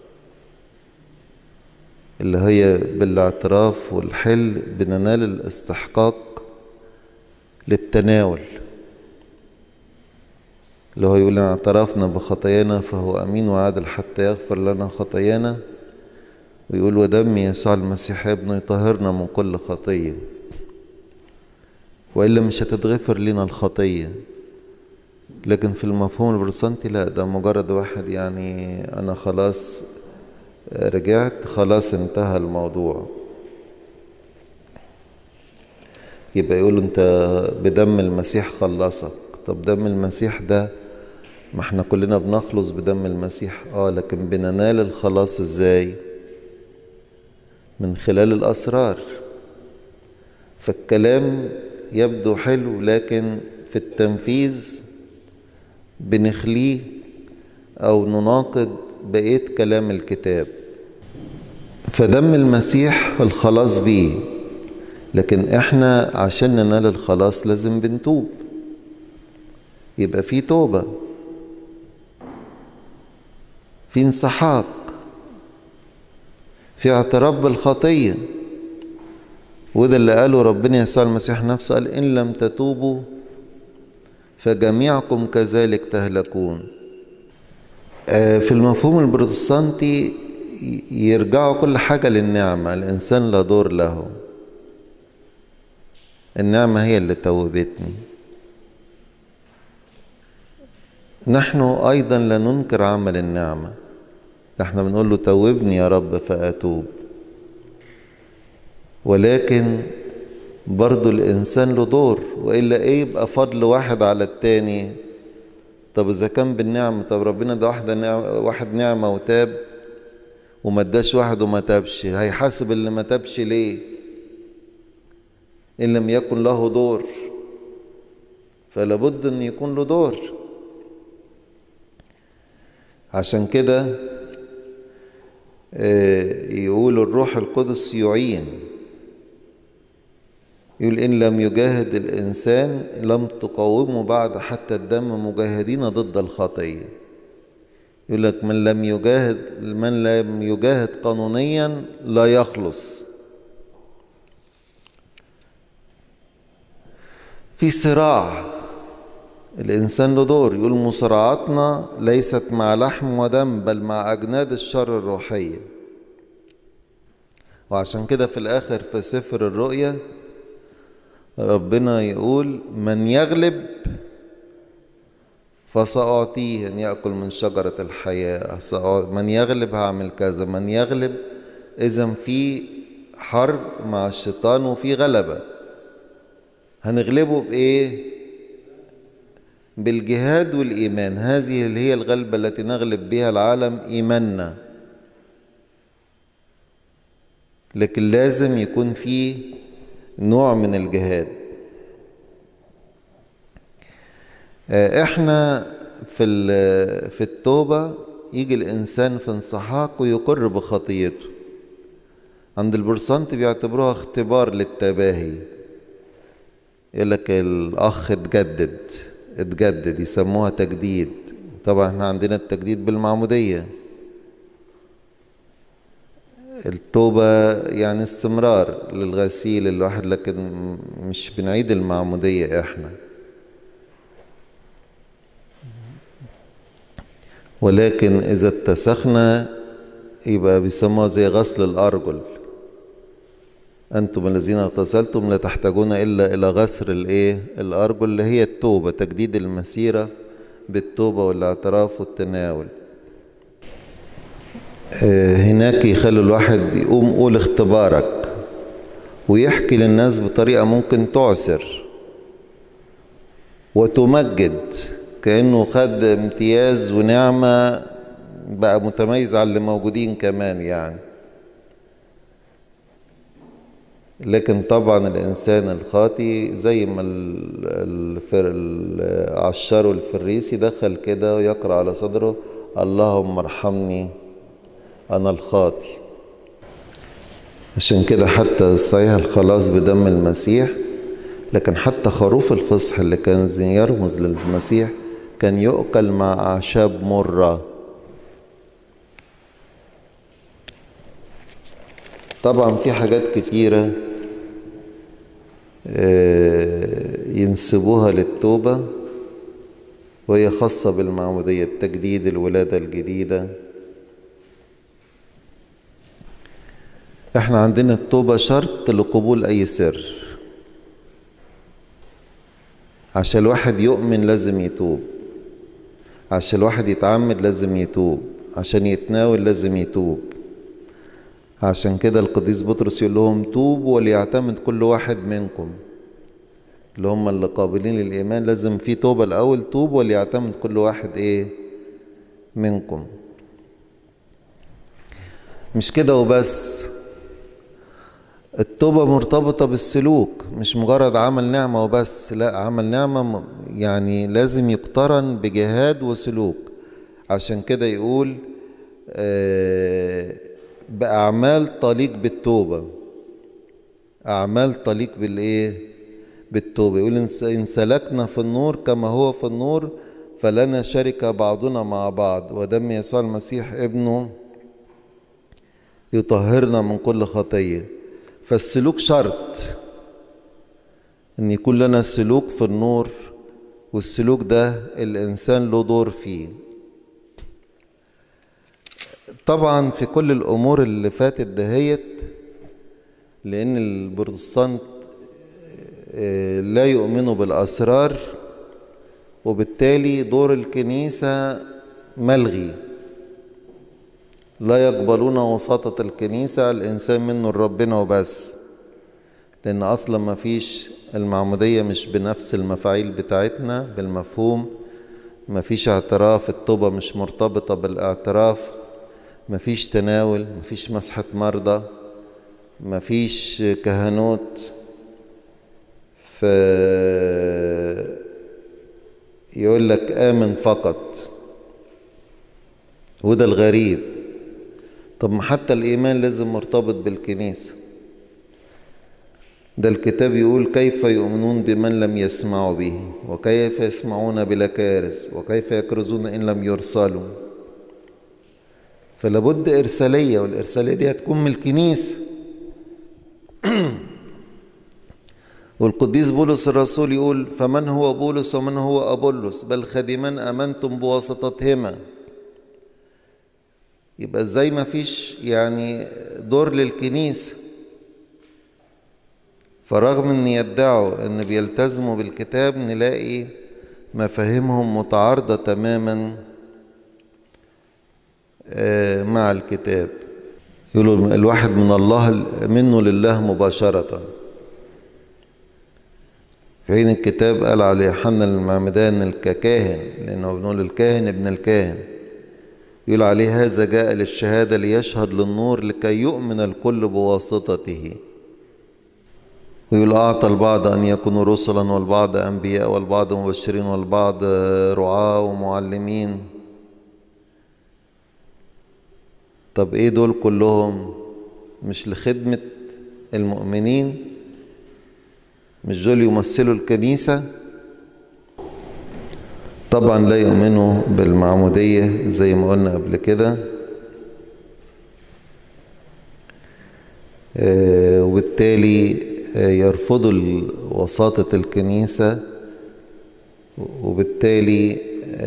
اللي هي بالاعتراف والحل بننال الاستحقاق للتناول، اللي هو يقول إن اعترفنا بخطايانا فهو أمين وعادل حتى يغفر لنا خطايانا، ويقول ودم يسوع المسيح ابنه يطهرنا من كل خطية، وإلا مش هتتغفر لنا الخطية. لكن في المفهوم البروتستانتي لا، ده مجرد واحد يعني أنا خلاص رجعت، خلاص انتهى الموضوع. يبقى يقولوا انت بدم المسيح خلصك. طب دم المسيح ده، ما احنا كلنا بنخلص بدم المسيح، اه لكن بننال الخلاص ازاي؟ من خلال الأسرار. فالكلام يبدو حلو، لكن في التنفيذ بنخليه أو نناقض بقية كلام الكتاب. فدم المسيح الخلاص بيه، لكن احنا عشان ننال الخلاص لازم بنتوب، يبقى في توبة، في انسحاق، في اعتراف بالخطية. وده اللي قاله ربنا يسوع المسيح نفسه، قال إن لم تتوبوا فجميعكم كذلك تهلكون. في المفهوم البروتستانتي يرجعوا كل حاجة للنعمة، الإنسان لا دور له، النعمة هي اللي توبتني. نحن أيضا لا ننكر عمل النعمة، احنا بنقول له توبني يا رب فأتوب، ولكن برضو الإنسان له دور، وإلا إيه يبقى فضل واحد على التاني؟ طب إذا كان بالنعمة، طب ربنا ده واحد نعمة, واحد نعمة وتاب، وما اداش واحد وما تابش، هيحاسب اللي ما تابش ليه؟ إن لم يكن له دور، فلا بد أن يكون له دور. عشان كده يقول الروح القدس يعين، يقول إن لم يجاهد الإنسان لم تقاوموا بعد حتى الدم مجاهدين ضد الخطية. يقول لك من لم يجاهد من لم يجاهد قانونيا لا يخلص. في صراع، الإنسان له دور. يقول مصارعاتنا ليست مع لحم ودم بل مع أجناد الشر الروحية. وعشان كده في الآخر في سفر الرؤيا ربنا يقول من يغلب فسأعطيه أن يأكل من شجرة الحياة، من يغلب هعمل كذا، من يغلب. إذن في حرب مع الشيطان وفي غلبة. هنغلبه بإيه؟ بالجهاد والإيمان. هذه اللي هي الغلبة التي نغلب بها العالم، إيماننا. لكن لازم يكون في نوع من الجهاد. احنا في في التوبة يجي الإنسان في انسحاق ويقر بخطيته. عند البروتستانت بيعتبروها اختبار للتباهي. يقول لك الأخ اتجدد اتجدد يسموها تجديد. طبعا احنا عندنا التجديد بالمعمودية. التوبة يعني استمرار للغسيل الواحد، لكن مش بنعيد المعمودية احنا. ولكن إذا اتسخنا يبقى بيسموها زي غسل الأرجل. أنتم الذين اغتسلتم لا تحتاجون إلا إلى غسل الإيه؟ الأرجل، اللي هي التوبة، تجديد المسيرة بالتوبة والاعتراف والتناول. هناك يخلوا الواحد يقوم قول اختبارك، ويحكي للناس بطريقة ممكن تعسر وتمجد، كأنه خد امتياز ونعمة، بقى متميز على اللي موجودين كمان يعني. لكن طبعا الإنسان الخاطي زي ما العشار الفريسي دخل كده ويقرأ على صدره اللهم ارحمني أنا الخاطي. عشان كده حتى صحيح الخلاص بدم المسيح، لكن حتى خروف الفصح اللي كان يرمز للمسيح كان يؤكل مع أعشاب مرة. طبعا في حاجات كتيرة ينسبوها للتوبة وهي خاصة بالمعمودية، التجديد، الولادة الجديدة. احنا عندنا التوبة شرط لقبول أي سر. عشان الواحد يؤمن لازم يتوب، عشان الواحد يتعمد لازم يتوب، عشان يتناول لازم يتوب. عشان كده القديس بطرس يقول لهم توبوا وليعتمد كل واحد منكم، اللي هم اللي قابلين للإيمان لازم في توبة الأول. توبوا وليعتمد كل واحد إيه منكم. مش كده وبس، التوبة مرتبطة بالسلوك، مش مجرد عمل نعمة وبس. لا، عمل نعمة يعني لازم يقترن بجهاد وسلوك. عشان كده يقول آه بأعمال تليق بالتوبة، أعمال تليق بالإيه؟ بالتوبة. يقول إن سلكنا في النور كما هو في النور فلنا شركة بعضنا مع بعض، ودم يسوع المسيح ابنه يطهرنا من كل خطية. فالسلوك شرط ان يكون لنا سلوك في النور، والسلوك ده الانسان له دور فيه. طبعا في كل الامور اللي فاتت دهيت، لان البروتستانت لا يؤمنوا بالاسرار، وبالتالي دور الكنيسة ملغي. لا يقبلون وساطة الكنيسة، الإنسان منه لربنا وبس، لأن أصلا ما فيش المعمودية مش بنفس المفاعيل بتاعتنا بالمفهوم. ما فيش اعتراف، التوبة مش مرتبطة بالاعتراف. ما فيش تناول، ما فيش مسحة مرضى، ما فيش كهنوت. ف يقول لك آمن فقط، وده الغريب. طب ما حتى الإيمان لازم مرتبط بالكنيسة. ده الكتاب يقول كيف يؤمنون بمن لم يسمعوا به، وكيف يسمعون بلا كارث، وكيف يكرزون إن لم يرسلوا. فلابد إرسالية، والإرسالية دي هتكون من الكنيسة. والقديس بولس الرسول يقول فمن هو بولس ومن هو أبولس بل خادمان آمنتم بواسطتهما. يبقى ازاي ما فيش يعني دور للكنيسة؟ فرغم ان يدعوا ان بيلتزموا بالكتاب نلاقي مفاهيمهم متعارضة تماما مع الكتاب. يقولوا الواحد من الله منه لله مباشرة، في حين الكتاب قال على يوحنا المعمدان الكاهن، لأنه بنقول الكاهن ابن الكاهن. يقول عليه هذا جاء للشهادة ليشهد للنور لكي يؤمن الكل بواسطته. ويقول أعطى البعض أن يكونوا رسلا، والبعض أنبياء، والبعض مبشرين، والبعض رعاة ومعلمين. طب إيه دول كلهم؟ مش لخدمة المؤمنين؟ مش دول يمثلوا الكنيسة؟ طبعا لا يؤمنوا بالمعمودية زي ما قلنا قبل كده. وبالتالي يرفضوا وساطة الكنيسة، وبالتالي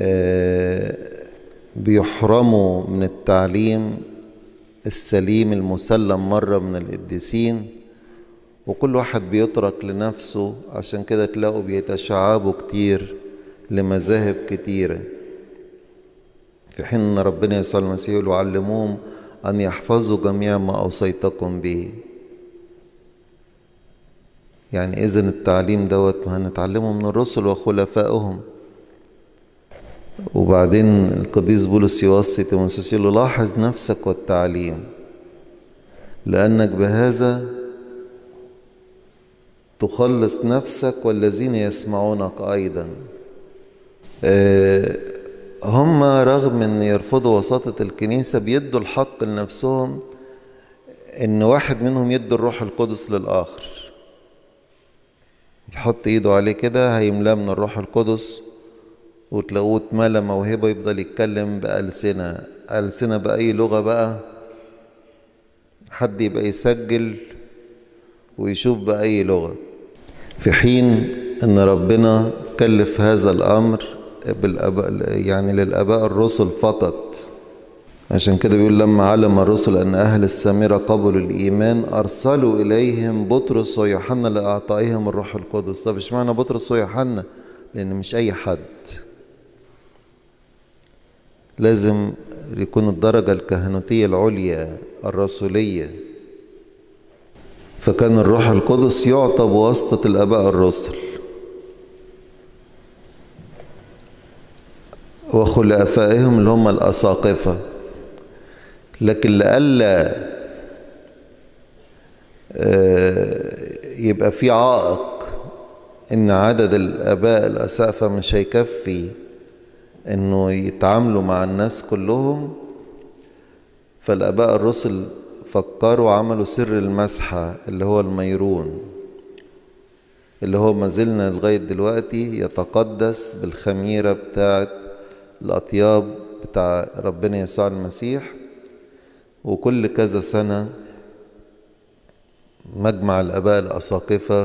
بيحرموا من التعليم السليم المسلم مرة من القديسين، وكل واحد بيترك لنفسه. عشان كده تلاقوا بيتشعبوا كتير لمذاهب كتيرة، في حين ان ربنا يسوع المسيح يقول علموهم ان يحفظوا جميع ما اوصيتكم به. يعني اذن التعليم دوت هنتعلمه من الرسل وخلفائهم. وبعدين القديس بولس يوصي تيموثاوس يقول له لاحظ نفسك والتعليم، لانك بهذا تخلص نفسك والذين يسمعونك ايضا. هم رغم ان يرفضوا وساطة الكنيسة بيدوا الحق لنفسهم ان واحد منهم يدي الروح القدس للآخر. يحط ايده عليه كده هيملاه من الروح القدس، وتلاقوه اتملى موهبة يفضل يتكلم بألسنة ألسنة بأي لغة بقى، حد يبقى يسجل ويشوف بأي لغة، في حين ان ربنا كلف هذا الأمر بالأباء، يعني للآباء الرسل فقط. عشان كده بيقول لما علم الرسل أن أهل السامرة قبلوا الإيمان أرسلوا إليهم بطرس ويوحنا لإعطائهم الروح القدس. طب اشمعنى بطرس ويوحنا؟ لأن مش أي حد، لازم يكون الدرجة الكهنوتية العليا الرسولية، فكان الروح القدس يعطى بواسطة الآباء الرسل وخلفائهم اللي هم الأساقفة. لكن لألا يبقى في عائق إن عدد الآباء الأساقفة مش هيكفي إنه يتعاملوا مع الناس كلهم، فالآباء الرسل فكروا وعملوا سر المسحة اللي هو الميرون، اللي هو ما زلنا لغاية دلوقتي يتقدس بالخميرة بتاعة الأطياب بتاع ربنا يسوع المسيح. وكل كذا سنة مجمع الآباء الأساقفة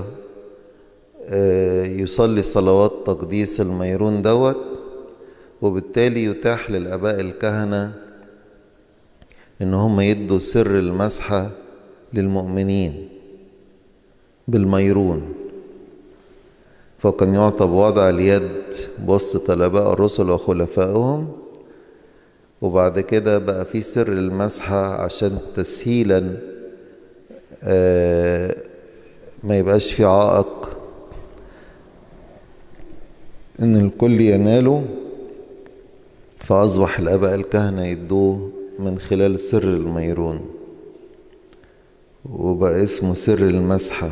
يصلي صلوات تقديس الميرون دوت، وبالتالي يتاح للآباء الكهنة إن هم يدوا سر المسحة للمؤمنين بالميرون. فكان يعطى بوضع اليد بواسطة الآباء الرسل وخلفائهم، وبعد كده بقى في سر المسحة عشان تسهيلا ما يبقاش في عائق ان الكل يناله، فأصبح الآباء الكهنة يدوه من خلال سر الميرون، وبقى اسمه سر المسحة.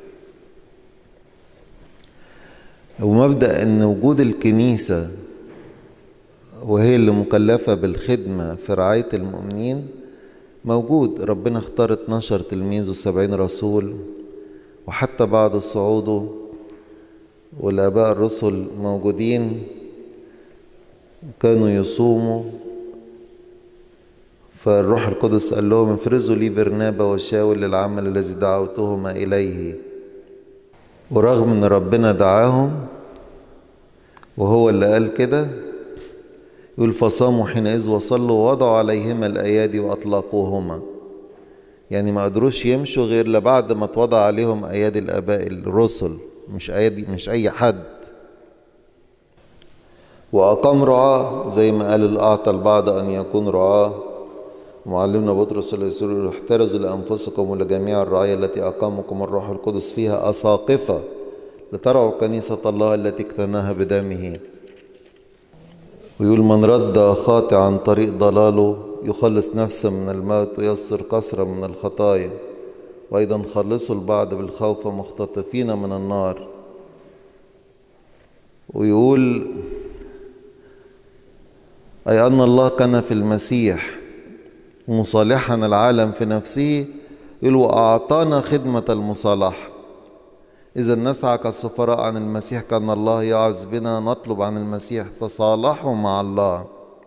ومبدأ ان وجود الكنيسة وهي اللي مكلفة بالخدمة في رعاية المؤمنين موجود. ربنا اختار اتناشر تلميذ وسبعين رسول، وحتى بعد صعوده والآباء الرسل موجودين كانوا يصوموا، فالروح القدس قال لهم افرزوا لي برنابا وشاول للعمل الذي دعوتهما إليه. ورغم ان ربنا دعاهم وهو اللي قال كده، يقول فصاموا حينئذ وصلوا ووضعوا عليهما الأيادي وأطلقوهما. يعني ما قدروش يمشوا غير لبعد ما اتوضع عليهم أيادي الآباء الرسل، مش أيادي مش أي حد. وأقام رعاة زي ما قال الأعطى البعض أن يكون رعاة. معلمنا بطرس الرسول احترزوا لأنفسكم ولجميع الرعاية التي أقامكم الروح القدس فيها أساقفة لترعوا كنيسة الله التي اقتناها بدمه. ويقول من رد خاطئ عن طريق ضلاله يخلص نفسه من الموت ويستر كثرة من الخطايا، وأيضا خلصوا البعض بالخوف مختطفين من النار. ويقول أي أن الله كان في المسيح مصالحا العالم في نفسه، يقول وأعطانا خدمة المصالحة. إذا نسعى كالسفراء عن المسيح كأن الله يعز بنا، نطلب عن المسيح تصالحوا مع الله.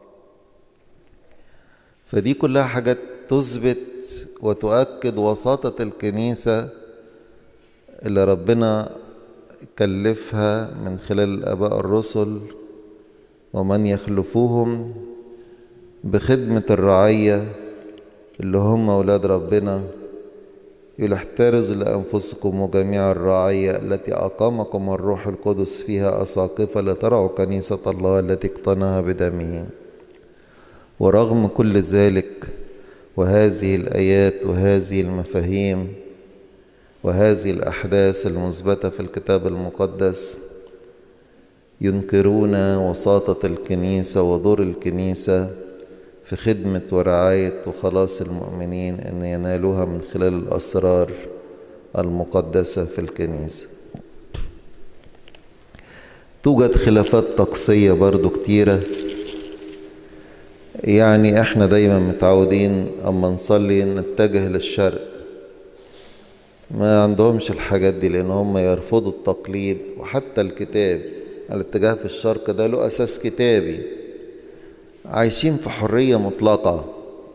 فدي كلها حاجات تثبت وتؤكد وساطة الكنيسة اللي ربنا كلفها من خلال الآباء الرسل ومن يخلفوهم بخدمة الرعية اللي هم أولاد ربنا. يقول احترزوا لأنفسكم وجميع الرعية التي أقامكم الروح القدس فيها أساقفة لترعوا كنيسة الله التي اقتناها بدمه. ورغم كل ذلك وهذه الآيات وهذه المفاهيم وهذه الأحداث المثبتة في الكتاب المقدس ينكرون وساطة الكنيسة ودور الكنيسة في خدمة ورعاية وخلاص المؤمنين أن ينالوها من خلال الأسرار المقدسة في الكنيسة. توجد خلافات طقسية برضو كتيرة. يعني احنا دايما متعودين اما نصلي نتجه للشرق، ما عندهمش الحاجات دي، لأن هم يرفضوا التقليد. وحتى الكتاب الاتجاه في الشرق ده له أساس كتابي، عايشين في حرية مطلقة،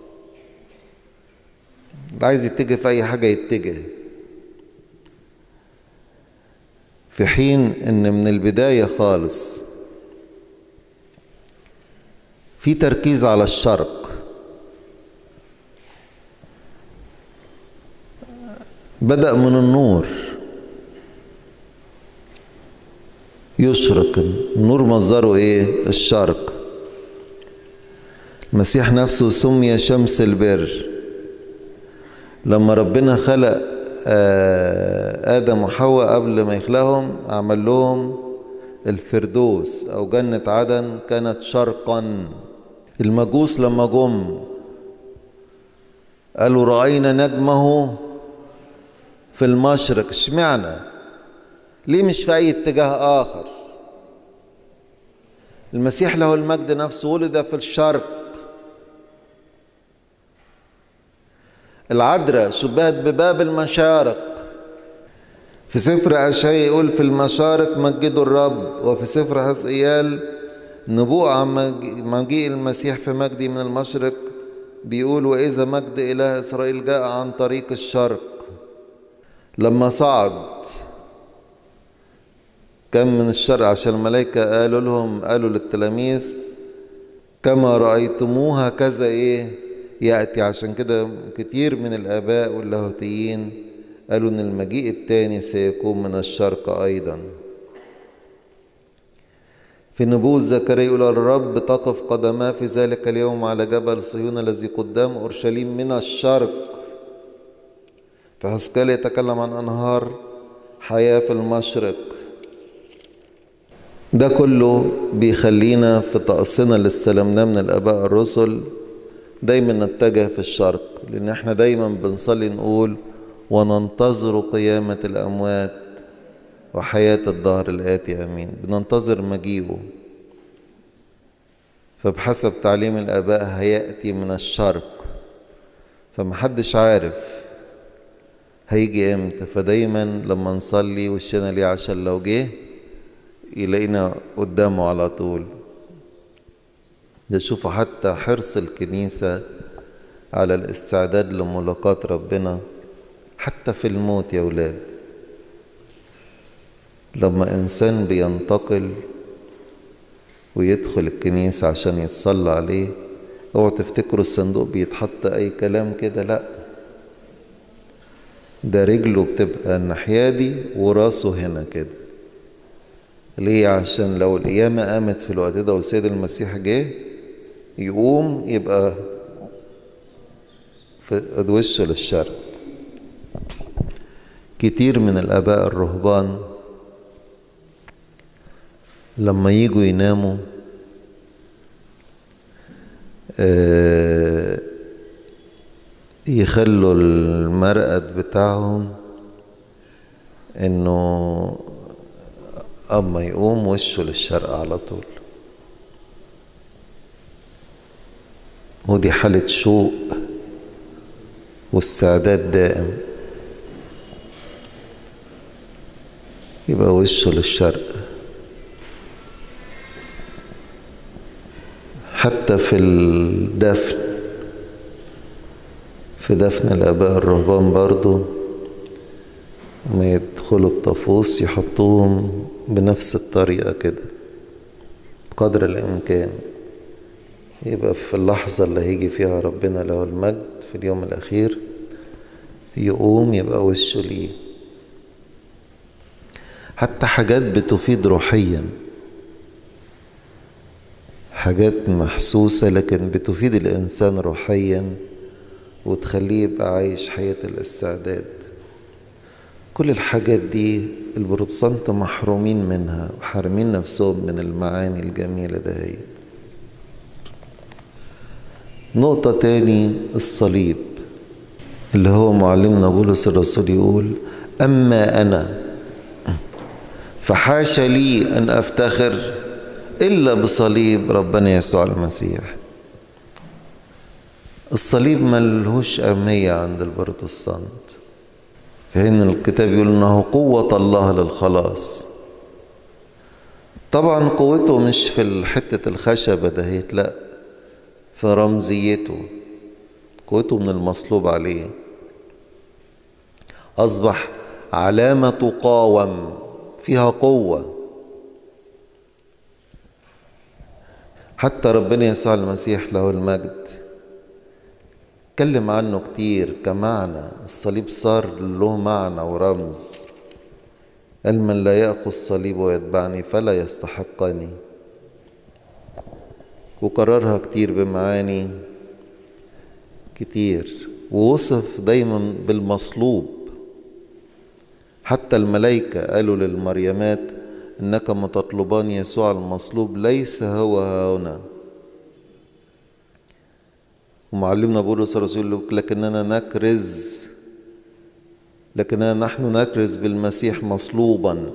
عايز يتجه في أي حاجة يتجه، في حين إن من البداية خالص في تركيز على الشرق. بدأ من النور يشرق، النور مصدره ايه؟ الشرق. المسيح نفسه سمي شمس البر. لما ربنا خلق آدم وحواء قبل ما يخلقهم عمل لهم الفردوس أو جنة عدن، كانت شرقا. المجوس لما جم قالوا رأينا نجمه في المشرق. اشمعنى؟ ليه مش في أي اتجاه آخر؟ المسيح له المجد نفسه ولد في الشرق. العذراء شبهت بباب المشارق. في سفر أشعياء يقول في المشارق مجدوا الرب، وفي سفر حزقيال نبوءة عن مجيء المسيح في مجدي من المشرق بيقول وإذا مجد إله إسرائيل جاء عن طريق الشرق. لما صعد كان من الشرق، عشان الملائكة قالوا لهم قالوا للتلاميذ كما رأيتموه هكذا إيه يأتي. عشان كده كتير من الآباء واللاهوتيين قالوا إن المجيء الثاني سيكون من الشرق أيضا. في نبوة زكريا يقول الرب تقف قدماه في ذلك اليوم على جبل صهيون الذي قدام أورشليم من الشرق. فحزقيال يتكلم عن أنهار حياة في المشرق. ده كله بيخلينا في طقسنا اللي استلمناه من الآباء الرسل دايما نتجه في الشرق، لأن احنا دايما بنصلي نقول وننتظر قيامة الأموات وحياة الدهر الآتي آمين. بننتظر مجيئه. فبحسب تعليم الآباء هيأتي من الشرق، فمحدش عارف هيجي امتى. فدايما لما نصلي وشنا ليه عشان لو جه يلاقينا قدامه على طول. ده شوفوا حتى حرص الكنيسة على الاستعداد لملاقاة ربنا حتى في الموت يا ولاد. لما إنسان بينتقل ويدخل الكنيسة عشان يتصلى عليه، اوعوا تفتكروا الصندوق بيتحط أي كلام كده، لأ، ده رجله بتبقى الناحية دي وراسه هنا كده. ليه؟ عشان لو القيامة قامت في الوقت ده والسيد المسيح جه يقوم يبقى في وشه للشرق. كتير من الآباء الرهبان لما يجوا يناموا يخلوا المرقد بتاعهم انه اما يقوم وشه للشرق على طول. ودي حالة شوق واستعداد دائم، يبقى وشه للشرق. حتى في الدفن، في دفن الآباء الرهبان برضو ما يدخلوا الطفوس يحطوهم بنفس الطريقة كده قدر الإمكان. يبقى في اللحظة اللي هيجي فيها ربنا له المجد في اليوم الأخير يقوم يبقى وشه ليه. حتى حاجات بتفيد روحيا، حاجات محسوسة لكن بتفيد الإنسان روحيا وتخليه يبقى عايش حياة الاستعداد. كل الحاجات دي البروتستانت محرومين منها وحارمين نفسهم من المعاني الجميلة دهيت. نقطة تاني الصليب، اللي هو معلمنا بولس الرسول يقول أما أنا فحاشا لي أن أفتخر إلا بصليب ربنا يسوع المسيح. الصليب ملهوش أهمية عند البروتستانت. في حين الكتاب يقول انه قوة الله للخلاص. طبعا قوته مش في حتة الخشبة دهيت، لا، في رمزيته، قوته من المصلوب عليه، أصبح علامة تقاوم فيها قوة. حتى ربنا يسوع المسيح له المجد اتكلم عنه كتير كمعنى، الصليب صار له معنى ورمز. قال من لا يأخذ الصليب ويتبعني فلا يستحقني، وكررها كتير بمعاني كتير، ووصف دايما بالمصلوب. حتى الملائكة قالوا للمريمات إنكم تطلبان يسوع المصلوب، ليس هو هنا. ومعلمنا بولس الرسول يقول لكننا نكرز لكننا نحن نكرز بالمسيح مصلوبا.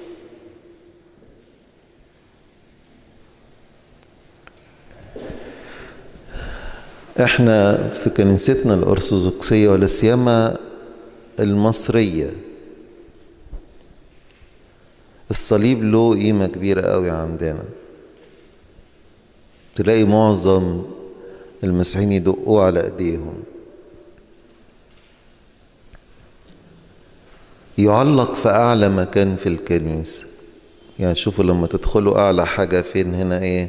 احنا في كنيستنا الأرثوذكسية ولا سيما المصرية الصليب له قيمة كبيرة قوي عندنا. تلاقي معظم المسيحيين يدقوه على ايديهم، يعلق في اعلى مكان في الكنيسة. يعني شوفوا لما تدخلوا اعلى حاجة فين هنا، ايه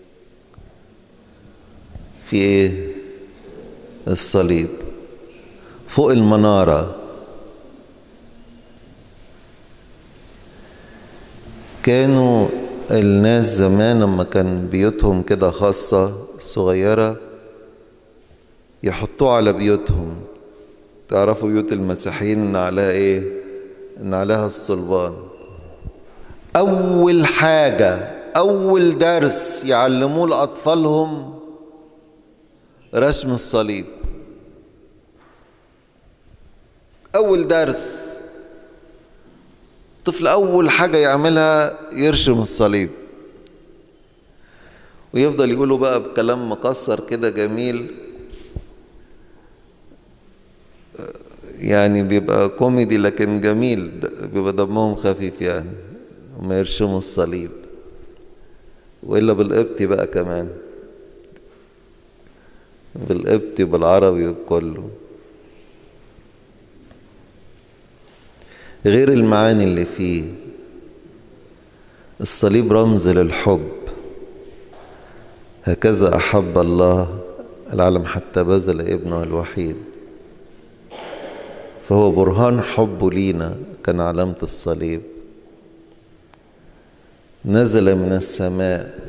في ايه؟ الصليب فوق المنارة. كانوا الناس زمان لما كان بيوتهم كده خاصة صغيرة يحطوه على بيوتهم. تعرفوا بيوت المسيحيين ان عليها ايه؟ ان عليها الصلبان. اول حاجة، اول درس يعلموه لاطفالهم رسم الصليب. اول درس طفل اول حاجة يعملها يرسم الصليب، ويفضل يقولوا بقى بكلام مكسر كده جميل، يعني بيبقى كوميدي لكن جميل، بيبقى دمهم خفيف يعني، وما يرسموا الصليب. وإلا بالقبطي بقى كمان، بالقبطي وبالعربي وبكله، غير المعاني اللي فيه. الصليب رمز للحب، هكذا أحب الله العالم حتى بذل ابنه الوحيد. فهو برهان حبه لينا، كان علامة الصليب. نزل من السماء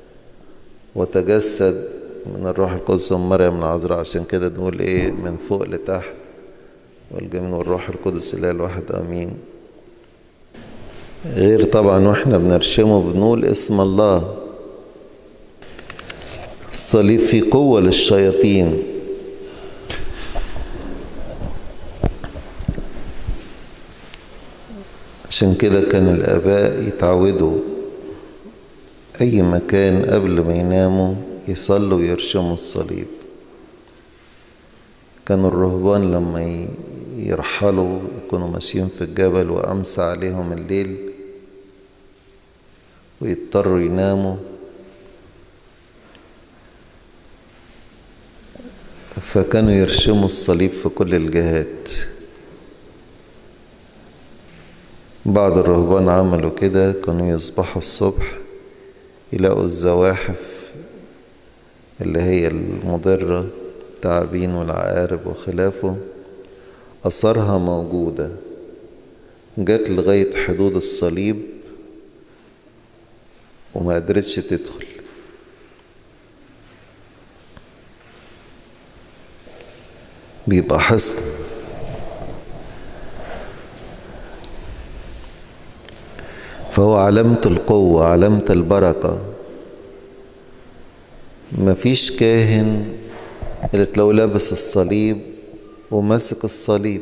وتجسد من الروح القدس ومريم العذراء، عشان كده نقول ايه؟ من فوق لتحت، والجميع والروح القدس الاله الواحد امين. غير طبعا واحنا بنرشمه بنقول اسم الله. الصليب فيه قوة للشياطين. عشان كده كان الآباء يتعودوا أي مكان قبل ما يناموا يصلوا ويرشموا الصليب. كانوا الرهبان لما يرحلوا يكونوا ماشيين في الجبل وأمسى عليهم الليل ويضطروا يناموا، فكانوا يرشموا الصليب في كل الجهات. بعض الرهبان عملوا كده، كانوا يصبحوا الصبح يلاقوا الزواحف اللي هي المضرة، التعابين والعقارب وخلافه، أثرها موجودة، جت لغاية حدود الصليب وما قدرتش تدخل. بيبقى حصن. فهو علامة القوة، علامة البركة. مفيش كاهن اللي تلاقوا لابس الصليب وماسك الصليب.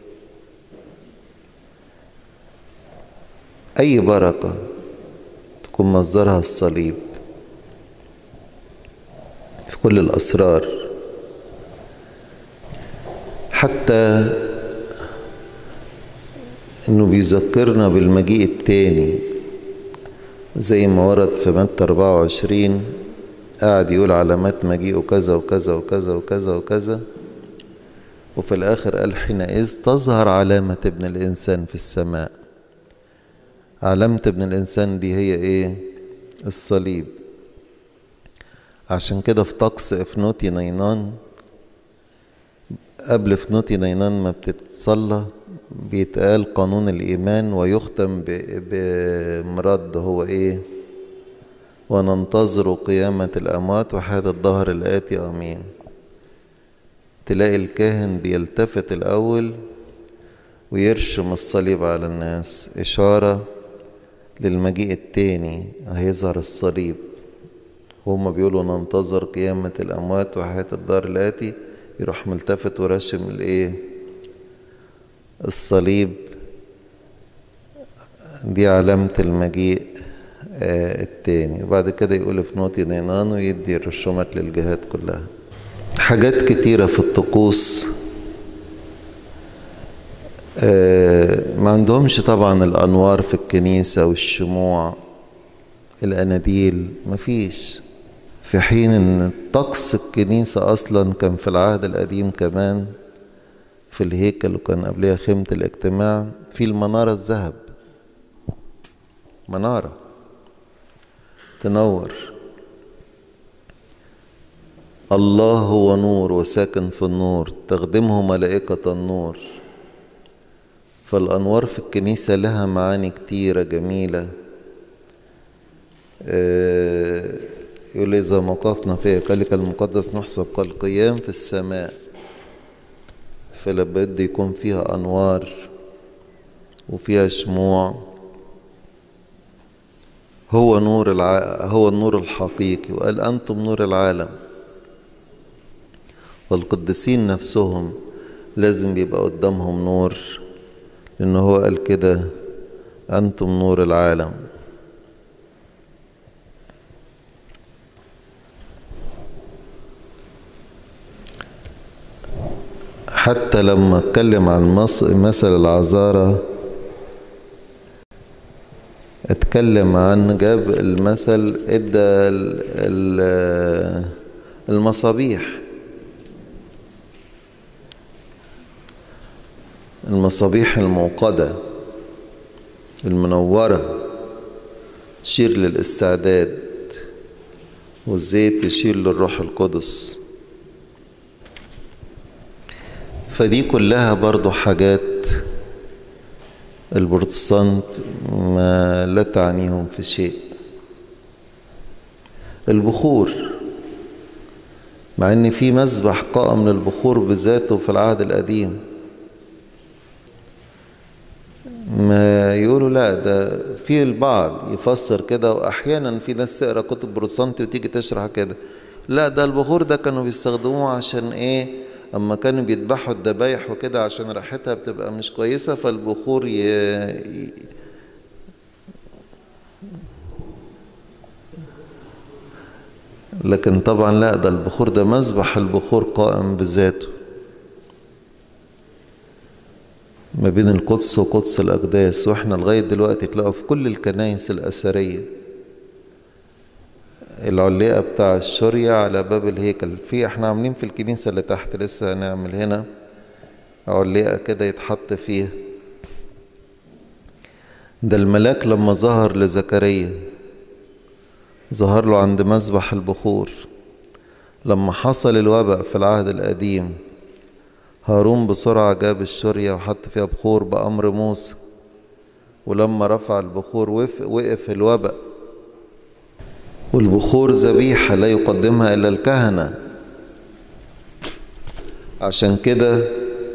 أي بركة تكون مصدرها الصليب في كل الأسرار. حتى انه بيذكرنا بالمجيء التاني، زي ما ورد في متى أربعة وعشرين قاعد يقول علامات مجيئه كذا وكذا وكذا وكذا وكذا، وفي الآخر قال حينئذ تظهر علامة ابن الإنسان في السماء. علامة ابن الإنسان دي هي إيه؟ الصليب. عشان كده في طقس افنوتي نينان، قبل فنوتي نينان ما بتتصلى بيتقال قانون الإيمان ويختم بمرد هو إيه؟ وننتظر قيامة الأموات وحياة الدهر الآتي آمين. تلاقي الكاهن بيلتفت الأول ويرشم الصليب على الناس، إشارة للمجيء التاني هيظهر الصليب. هما بيقولوا ننتظر قيامة الأموات وحياة الدهر الآتي، يروح ملتفت ورشم الإيه؟ الصليب. دي علامة المجيء آه التاني. وبعد كده يقول فنوتي نينان ويدي الرشومات للجهات كلها. حاجات كتيرة في الطقوس آه ما عندهمش طبعا الأنوار في الكنيسة والشموع الأناديل، مفيش. في حين ان طقس الكنيسة اصلا كان في العهد القديم كمان في الهيكل، وكان قبلها خيمة الاجتماع في المنارة الذهب، منارة تنور. الله هو نور وساكن في النور، تخدمه ملائكة النور. فالأنوار في الكنيسة لها معاني كتيرة جميلة. آه يقول إذا موقفنا في هيكلك المقدس نحسب كالقيام في السماء. فلابد يكون فيها أنوار وفيها شموع. هو نور الع... هو النور الحقيقي، وقال أنتم نور العالم. والقديسين نفسهم لازم يبقى قدامهم نور، لأنه هو قال كده أنتم نور العالم. حتى لما اتكلم عن مثل العذارى اتكلم عن جاب المثل ادى المصابيح. المصابيح الموقدة المنورة تشير للاستعداد، والزيت يشير للروح القدس. فدي كلها برضو حاجات البروتستانت ما لا تعنيهم في شيء. البخور، مع ان في مذبح قائم للبخور بذاته في العهد القديم، ما يقولوا لا، ده في البعض يفسر كده، واحيانا في ناس تقرا كتب بروتستانتي وتيجي تشرح كده، لا ده البخور ده كانوا بيستخدموه عشان ايه؟ اما كانوا بيذبحوا الذبايح وكده عشان ريحتها بتبقى مش كويسه، فالبخور ي... لكن طبعا لا، ده البخور ده مذبح البخور قائم بذاته ما بين القدس وقدس الأقداس. واحنا لغاية دلوقتي تلاقوا في كل الكنائس الأثرية العليقة بتاع الشورية على باب الهيكل. في احنا عاملين في الكنيسة اللي تحت، لسه هنعمل هنا عليقة كده يتحط فيها. ده الملاك لما ظهر لزكريا ظهر له عند مذبح البخور. لما حصل الوباء في العهد القديم هارون بسرعة جاب الشورية وحط فيها بخور بأمر موسى، ولما رفع البخور وقف الوباء. والبخور ذبيحة لا يقدمها إلا الكهنة. عشان كده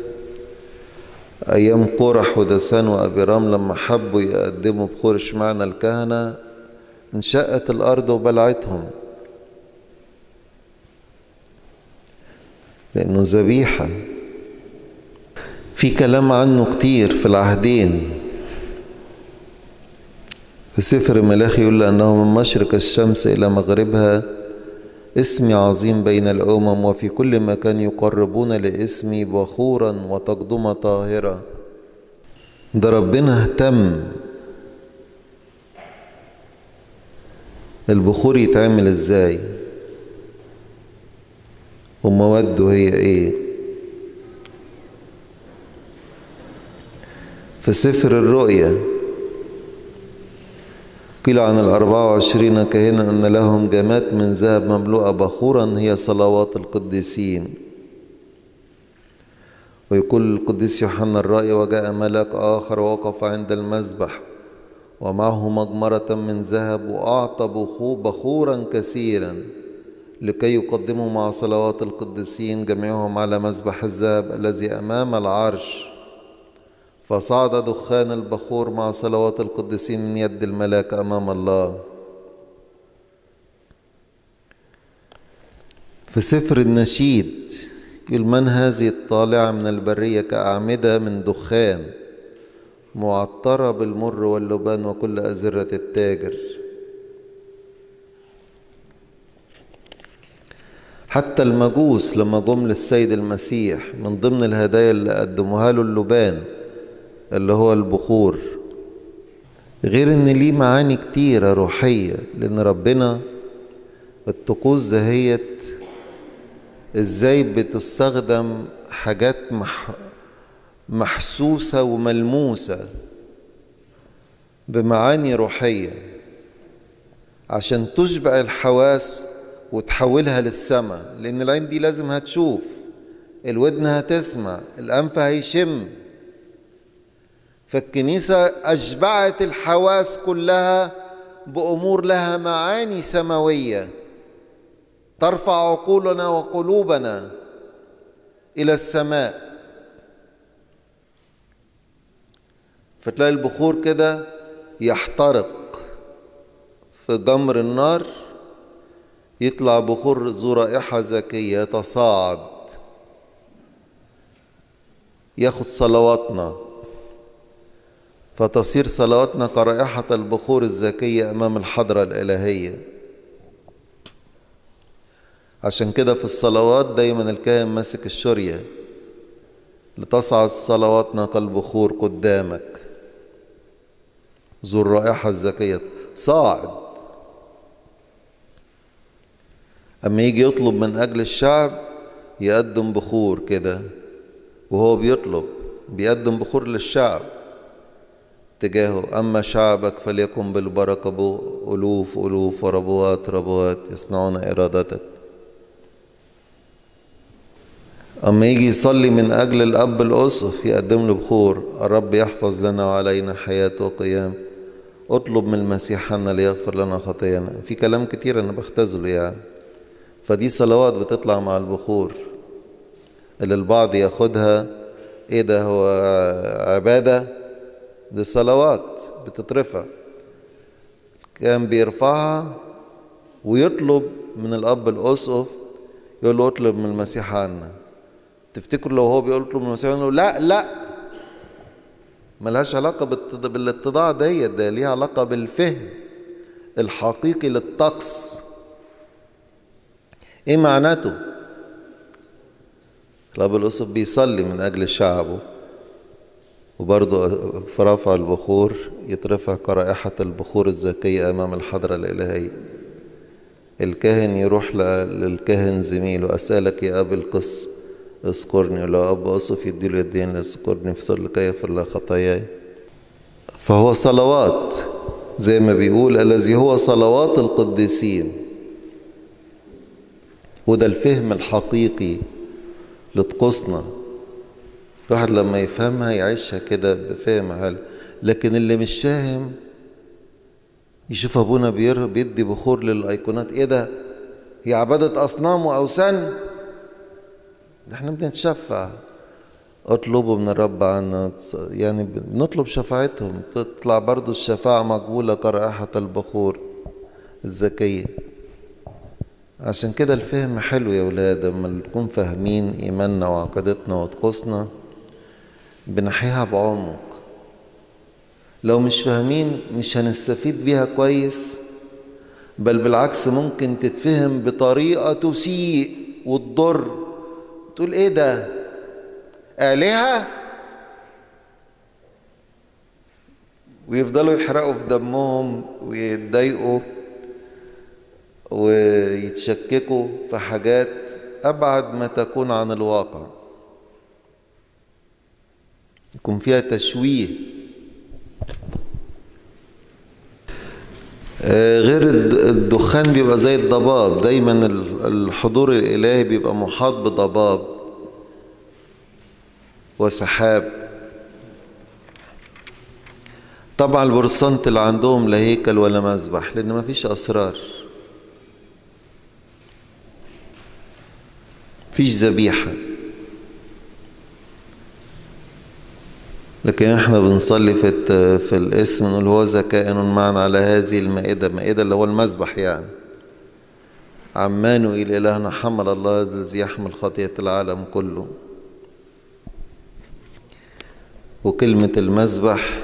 أيام قرح ودسان وأبيرام لما حبوا يقدموا بخور، اشمعنى الكهنة؟ انشقت الأرض وبلعتهم، لأنه ذبيحة. في كلام عنه كتير في العهدين. في سفر ملاخي يقول لأنه من مشرق الشمس إلى مغربها اسمي عظيم بين الأمم، وفي كل مكان يقربون لاسمي بخورا وتقدمة طاهرة. ده ربنا اهتم البخور يتعمل ازاي ومواده هي ايه. في سفر الرؤيا قيل عن الأربعة وعشرين كاهنا أن لهم جمات من ذهب مملوءة بخورا هي صلوات القديسين. ويقول القديس يوحنا الرائي وجاء ملاك آخر ووقف عند المذبح ومعه مجمرة من ذهب وأعطى بخورا كثيرا لكي يقدموا مع صلوات القديسين جميعهم على مذبح الذهب الذي أمام العرش. فصعد دخان البخور مع صلوات القديسين من يد الملاك أمام الله. في سفر النشيد يقول من هذه الطالعة من البرية كأعمدة من دخان معطرة بالمر واللبان وكل أزرة التاجر. حتى المجوس لما جم للسيد المسيح من ضمن الهدايا اللي قدموها له اللبان اللي هو البخور، غير ان ليه معاني كتيرة روحية، لان ربنا الطقوس دهيت ازاي بتستخدم حاجات مح محسوسة وملموسة بمعاني روحية عشان تشبع الحواس وتحولها للسماء، لأن العين دي لازم هتشوف، الودن هتسمع، الأنف هيشم. فالكنيسة أشبعت الحواس كلها بأمور لها معاني سماوية ترفع عقولنا وقلوبنا إلى السماء. فتلاقي البخور كده يحترق في جمر النار، يطلع بخور ذو رائحة زكية يتصاعد ياخد صلواتنا، فتصير صلواتنا كرائحة البخور الزكية أمام الحضرة الإلهية. عشان كده في الصلوات دايما الكاهن ماسك الشرية لتصعد صلواتنا كالبخور قدامك ذو الرائحة الزكية صاعد. أما يجي يطلب من أجل الشعب يقدم بخور كده، وهو بيطلب بيقدم بخور للشعب تجاهه. أما شعبك فليكن بالبركة ألوف ألوف وربوات ربوات يصنعون إرادتك. أما يجي يصلي من أجل الأب الأسقف يقدم له بخور الرب يحفظ لنا وعلينا حياة وقيام، اطلب من المسيح حنا ليغفر لنا خطايانا. في كلام كتير أنا بختزله يعني. فدي صلوات بتطلع مع البخور اللي البعض ياخدها ايه ده هو عبادة، دي صلوات بتترفع. كان بيرفعها ويطلب من الأب الأسقف يقول له اطلب من المسيح عنا. تفتكر لو هو بيقول اطلب من المسيح عنه؟ لا لا، ملهاش علاقة بالاتضاع ديت، ده ليها علاقة بالفهم الحقيقي للطقس. ايه معناته؟ الأب الأسقف بيصلي من أجل شعبه، وبرضه في رفع البخور يترفع كرائحة البخور الزكية أمام الحضرة الإلهية. الكاهن يروح للكاهن زميله أسألك يا أبي القس اذكرني، ولو أب أسقف يديله يدين اذكرني في سر لكي يغفر لي خطاياي. فهو صلوات زي ما بيقول الذي هو صلوات القديسين، وده الفهم الحقيقي لطقوسنا. الواحد لما يفهمها يعيشها كده بفهم حلو. لكن اللي مش فاهم يشوف ابونا بيدي بخور للايقونات، ايه ده؟ هي عبادة اصنام واوثان؟ ده احنا بنتشفع. اطلبوا من الرب عنا، يعني بنطلب شفاعتهم، تطلع برضو الشفاعة مقبولة كرائحة البخور الزكية. عشان كده الفهم حلو يا ولاد، لما نكون فاهمين إيماننا وعقيدتنا وطقوسنا بنحيها بعمق. لو مش فاهمين مش هنستفيد بيها كويس، بل بالعكس ممكن تتفهم بطريقة تسيء وتضر. تقول ايه ده؟ آلهة؟ ويفضلوا يحرقوا في دمهم ويتضايقوا ويتشككوا في حاجات أبعد ما تكون عن الواقع، يكون فيها تشويه. غير الدخان بيبقى زي الضباب، دايما الحضور الإلهي بيبقى محاط بضباب وسحاب. طبعا البروتستانت اللي عندهم لا هيكل ولا مذبح، لأن ما فيش أسرار، فيش ذبيحة. لكن احنا بنصلي في في الاسم نقول هوذا كائن معنا على هذه المائدة، مائدة اللي هو المذبح يعني. عمانوئيل إلهنا حمل الله الذي يحمل خطية العالم كله. وكلمة المذبح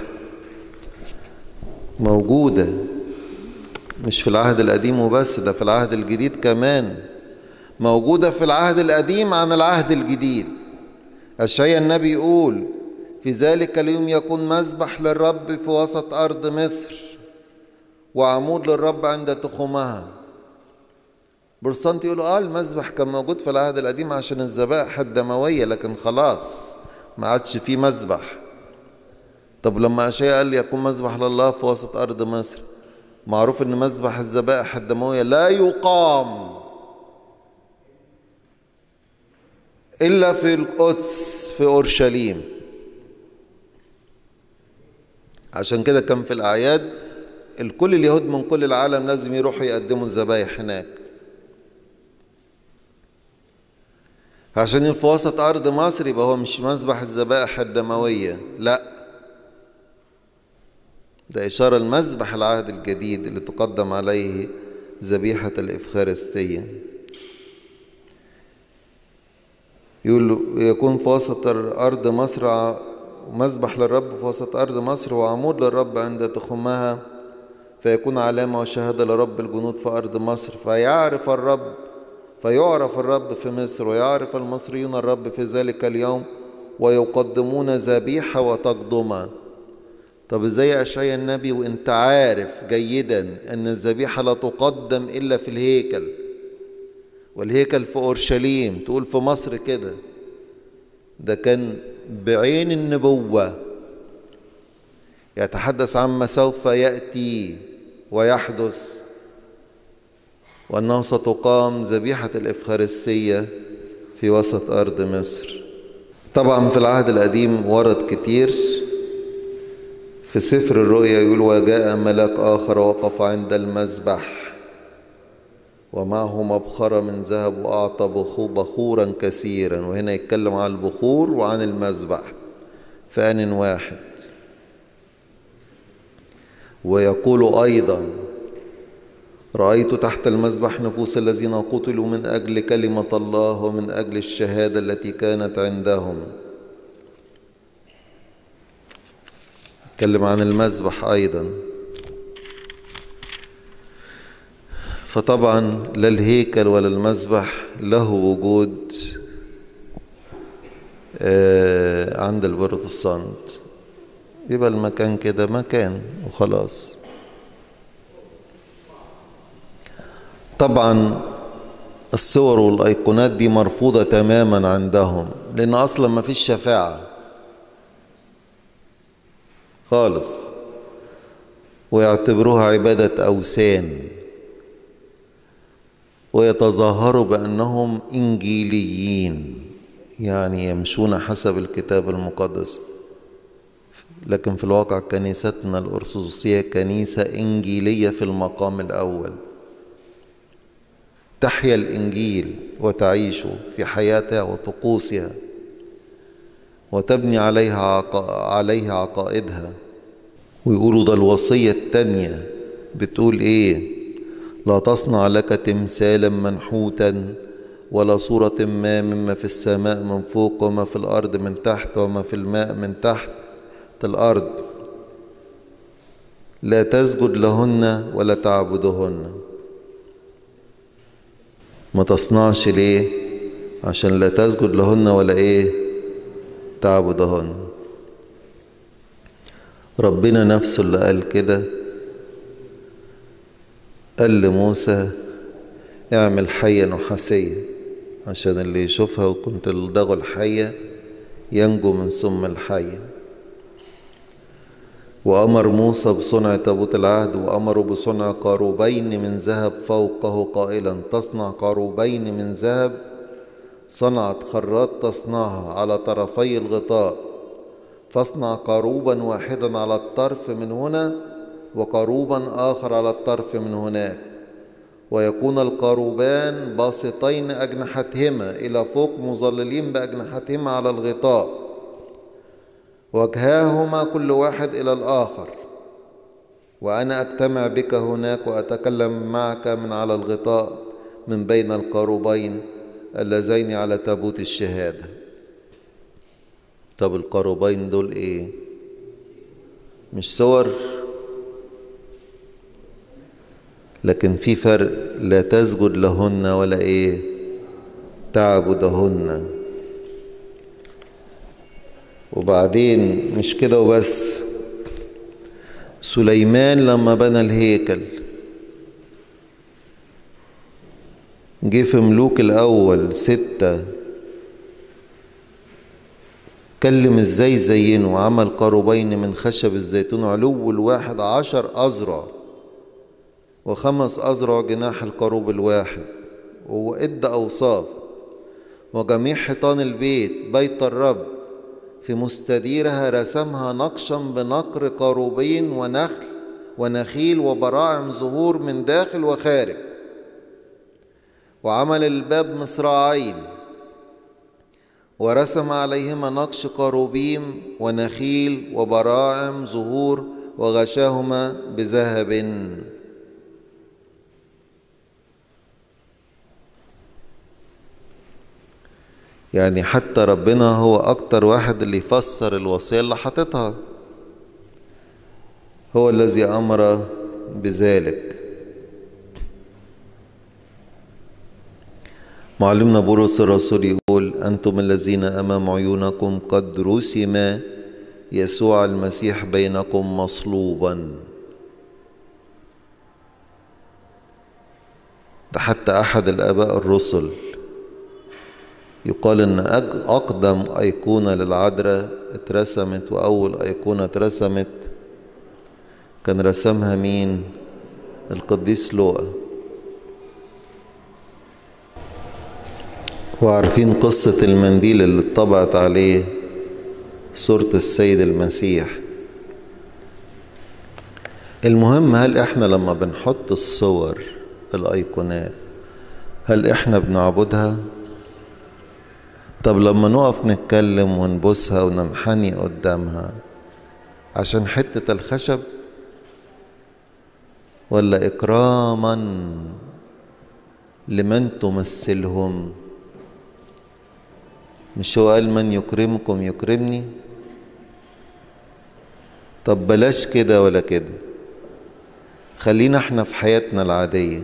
موجودة مش في العهد القديم وبس، ده في العهد الجديد كمان. موجودة في العهد القديم عن العهد الجديد. أشعياء النبي يقول في ذلك اليوم يكون مذبح للرب في وسط أرض مصر وعمود للرب عند تخومها. بروتستانت يقولوا اه المذبح كان موجود في العهد القديم عشان الذبائح الدموية، لكن خلاص ما عادش فيه مذبح. طب لما أشعياء قال يكون مذبح لله في وسط أرض مصر، معروف ان مذبح الذبائح الدموية لا يقام إلا في القدس في أورشليم. عشان كده كان في الأعياد الكل اليهود من كل العالم لازم يروحوا يقدموا الذبايح هناك، عشان في وسط أرض مصر يبقى هو مش مذبح الذبائح الدموية، لا، ده إشارة المذبح العهد الجديد اللي تقدم عليه ذبيحة الإفخارستية. يقول يكون في وسط أرض مصر مذبح للرب في وسط أرض مصر وعمود للرب عند تخومها، فيكون علامة وشهادة لرب الجنود في أرض مصر، فيعرف الرب فيعرف الرب في مصر ويعرف المصريون الرب في ذلك اليوم ويقدمون ذبيحة وتقدمة. طب ازاي يا أشعياء النبي وانت عارف جيدا ان الذبيحة لا تقدم إلا في الهيكل، والهيكل في أورشليم، تقول في مصر كده؟ ده كان بعين النبوة يتحدث عما سوف يأتي ويحدث، وأنه ستقام ذبيحة الإفخارستية في وسط أرض مصر. طبعا في العهد القديم ورد كتير. في سفر الرؤيا يقول وجاء ملاك آخر وقف عند المذبح ومعه مبخرة من ذهب وأعطى بخورا كثيرا. وهنا يتكلم عن البخور وعن المذبح في آن واحد. ويقول أيضا رأيت تحت المذبح نفوس الذين قتلوا من أجل كلمة الله ومن أجل الشهادة التي كانت عندهم. يتكلم عن المذبح أيضا. فطبعا لا الهيكل ولا المذبح له وجود عند البروتستانت، يبقى المكان كده مكان وخلاص. طبعا الصور والأيقونات دي مرفوضة تماما عندهم، لأن أصلا ما فيش شفاعة خالص، ويعتبروها عبادة أوثان، ويتظاهروا بأنهم إنجيليين، يعني يمشون حسب الكتاب المقدس. لكن في الواقع كنيستنا الأرثوذكسية كنيسة إنجيلية في المقام الأول، تحيا الإنجيل وتعيشه في حياتها وطقوسها وتبني عليها عق... عليها عقائدها. ويقولوا ده الوصية التانية بتقول إيه؟ لا تصنع لك تمثالا منحوتا ولا صورة ما مما في السماء من فوق وما في الأرض من تحت وما في الماء من تحت الأرض، لا تسجد لهن ولا تعبدهن. ما تصنعش ليه؟ عشان لا تسجد لهن ولا ايه؟ تعبدهن. ربنا نفسه اللي قال كده، قال لموسى اعمل حية نحاسية عشان اللي يشوفها وكنت تلدغه الحية ينجو من سم الحية. وأمر موسى بصنع تابوت العهد، وأمره بصنع قاروبين من ذهب فوقه قائلا تصنع قاروبين من ذهب. صنعت خراط تصنعها على طرفي الغطاء، فاصنع قاروبا واحدا على الطرف من هنا وقاروبا آخر على الطرف من هناك، ويكون القاروبان باسطين أجنحتهما إلى فوق مظللين بأجنحتهما على الغطاء، وجهاهما كل واحد إلى الآخر. وأنا أجتمع بك هناك وأتكلم معك من على الغطاء من بين القاروبين اللذين على تابوت الشهادة. طب القاروبين دول إيه؟ مش صور؟ لكن في فرق، لا تسجد لهن ولا إيه تعبدهن. وبعدين مش كده وبس، سليمان لما بنى الهيكل جه في ملوك الأول ستة كلم ازاي زينه، وعمل قاروبين من خشب الزيتون علو الواحد عشر أذرع وخمس أذرع جناح القاروب الواحد، وإدى أوصاف. وجميع حيطان البيت بيت الرب في مستديرها رسمها نقشا بنقر قاروبين ونخل ونخيل وبراعم زهور من داخل وخارج. وعمل الباب مصراعين ورسم عليهما نقش قاروبيم ونخيل وبراعم زهور وغشاهما بذهب. يعني حتى ربنا هو أكتر واحد اللي يفسر الوصية اللي حاططها، هو الذي أمر بذلك. معلمنا بولس الرسول يقول أنتم الذين أمام عيونكم قد رسم يسوع المسيح بينكم مصلوبا. ده حتى أحد الآباء الرسل يقال إن أقدم أيقونة للعذراء اترسمت، وأول أيقونة اترسمت كان رسمها مين؟ القديس لوقا. وعارفين قصة المنديل اللي اتطبعت عليه صورة السيد المسيح. المهم، هل احنا لما بنحط الصور الأيقونات هل احنا بنعبدها؟ طب لما نقف نتكلم ونبوسها وننحني قدامها عشان حتة الخشب، ولا إكراما لمن تمثلهم؟ مش هو قال من يكرمكم يكرمني؟ طب بلاش كده ولا كده، خلينا احنا في حياتنا العادية.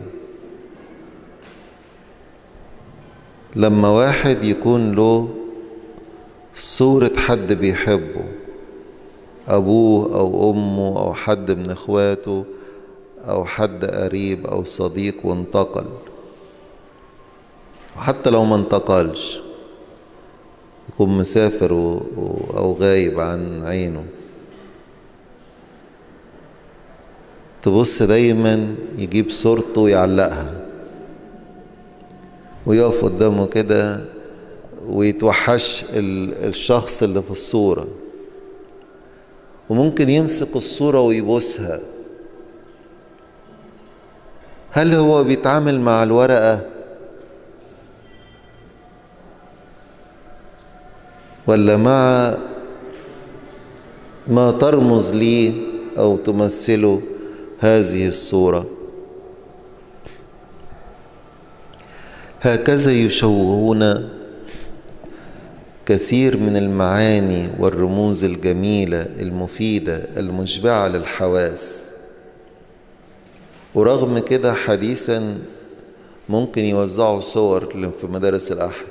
لما واحد يكون له صورة حد بيحبه، أبوه أو أمه أو حد من إخواته أو حد قريب أو صديق وانتقل، وحتى لو ما انتقلش يكون مسافر أو غايب عن عينه، تبص دايما يجيب صورته ويعلقها ويقف قدامه كده ويتوحش الشخص اللي في الصورة، وممكن يمسك الصورة ويبوسها. هل هو بيتعامل مع الورقة ولا مع ما ترمز ليه أو تمثله هذه الصورة؟ هكذا يشوهون كثير من المعاني والرموز الجميلة المفيدة المشبعة للحواس، ورغم كده حديثا ممكن يوزعوا صور في مدارس الأحد.